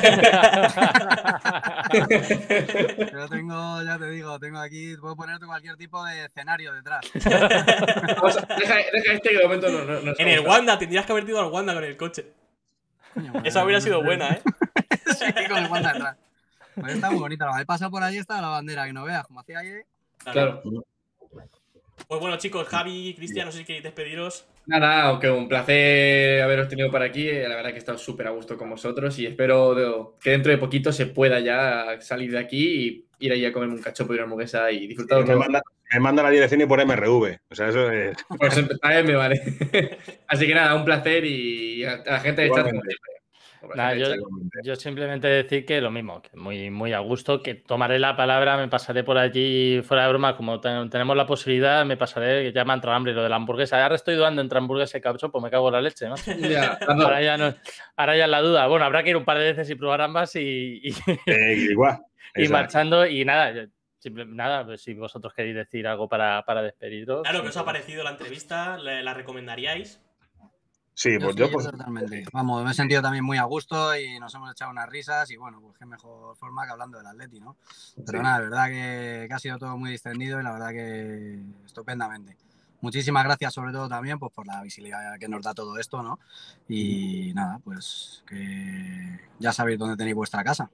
Pero tengo, ya te digo, tengo aquí, puedo ponerte cualquier tipo de escenario detrás. Deja este que de momento no en el Wanda, tendrías que haber ido al Wanda con el coche. Coño, Esa hubiera sido buena, ¿eh? Sí, con el Wanda detrás. Pues está muy bonita. He pasado por ahí, está la bandera, que no veas, como hacía ayer. Claro. Pues bueno, chicos, Javi, Cristian, no sé si queréis despediros. Nada, aunque un placer haberos tenido por aquí. La verdad que he estado súper a gusto con vosotros y espero que dentro de poquito se pueda ya salir de aquí y ir ahí a comerme un cachopo y una hamburguesa y disfrutar. Me manda la dirección y por MRV. O sea, eso es. Pues empezar me vale. Así que nada, un placer y a la gente de chat como siempre. Nada, yo simplemente decir que lo mismo, que muy, muy a gusto, que tomaré la palabra, me pasaré por allí, fuera de broma, como tenemos la posibilidad, me pasaré, que ya me ha entrado hambre lo de la hamburguesa. Ahora estoy dudando entre hamburguesa y cachopo, me cago en la leche, ¿no? Ya, ahora ya es la duda. Bueno, habrá que ir un par de veces y probar ambas igual. Y marchando y nada, pues si vosotros queréis decir algo para despediros. Claro, ¿qué os ha parecido la entrevista? ¿La recomendaríais? Sí, pues yo totalmente. Vamos, me he sentido también muy a gusto y nos hemos echado unas risas y bueno, pues qué mejor forma que hablando del Atleti, ¿no? Pero nada, la verdad que ha sido todo muy distendido y la verdad que estupendamente. Muchísimas gracias sobre todo también pues, por la visibilidad que nos da todo esto, ¿no? Y nada, pues que ya sabéis dónde tenéis vuestra casa.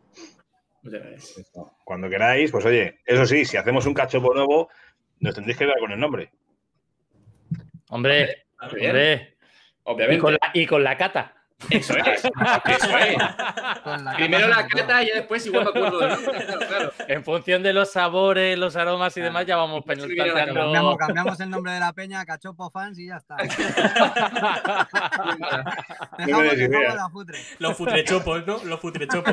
Cuando queráis, pues oye, eso sí, si hacemos un cachopo nuevo, nos tendréis que dar con el nombre. Hombre. Obviamente. Y con la cata. Eso es. Primero la cata y después igual me acuerdo del nombre. Claro. En función de los sabores, los aromas y demás, ya vamos pensando. Cambiamos el nombre de la peña, Cachopo Fans y ya está. dejamos la futre. Los futrechopos, ¿no? Los futrechopos.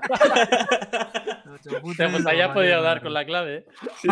Pues ahí has podido dar con la clave. Sí.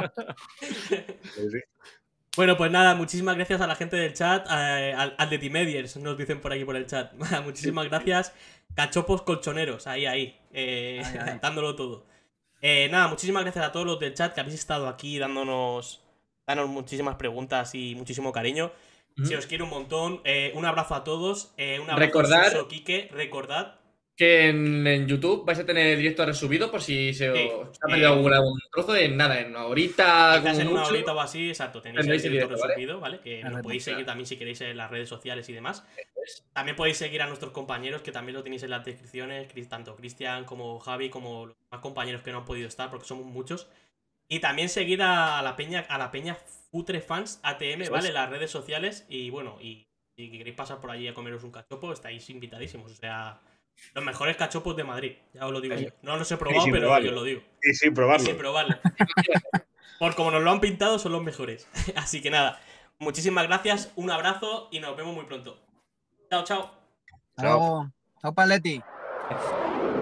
Bueno, pues nada, muchísimas gracias a la gente del chat, al de Timediers, nos dicen por aquí por el chat. Muchísimas gracias, cachopos colchoneros, ahí, dándolo todo. Nada, muchísimas gracias a todos los del chat que habéis estado aquí dándonos muchísimas preguntas y muchísimo cariño. Se os quiere un montón. Un abrazo a todos. Un abrazo a Quique. Recordad que en YouTube vais a tener el directo resubido por si se os ha perdido algún trozo de nada, en una horita. Quizás en una horita o así, exacto. Tenéis el directo resubido, ¿vale? Que lo podéis seguir también si queréis en las redes sociales y demás. También podéis seguir a nuestros compañeros, que también lo tenéis en las descripciones, tanto Cristian como Javi, como los demás compañeros que no han podido estar, porque somos muchos. Y también seguir a la peña Futre Fans ATM, ¿vale? En las redes sociales. Y bueno, y si queréis pasar por allí a comeros un cachopo, estáis invitadísimos. O sea, los mejores cachopos de Madrid, ya os lo digo yo. No los he probado, pero yo os lo digo. Y sin probarlo. Y sin probarlo. Por como nos lo han pintado, son los mejores. Así que nada, muchísimas gracias, un abrazo y nos vemos muy pronto. Chao, chao. Chao, Paletti.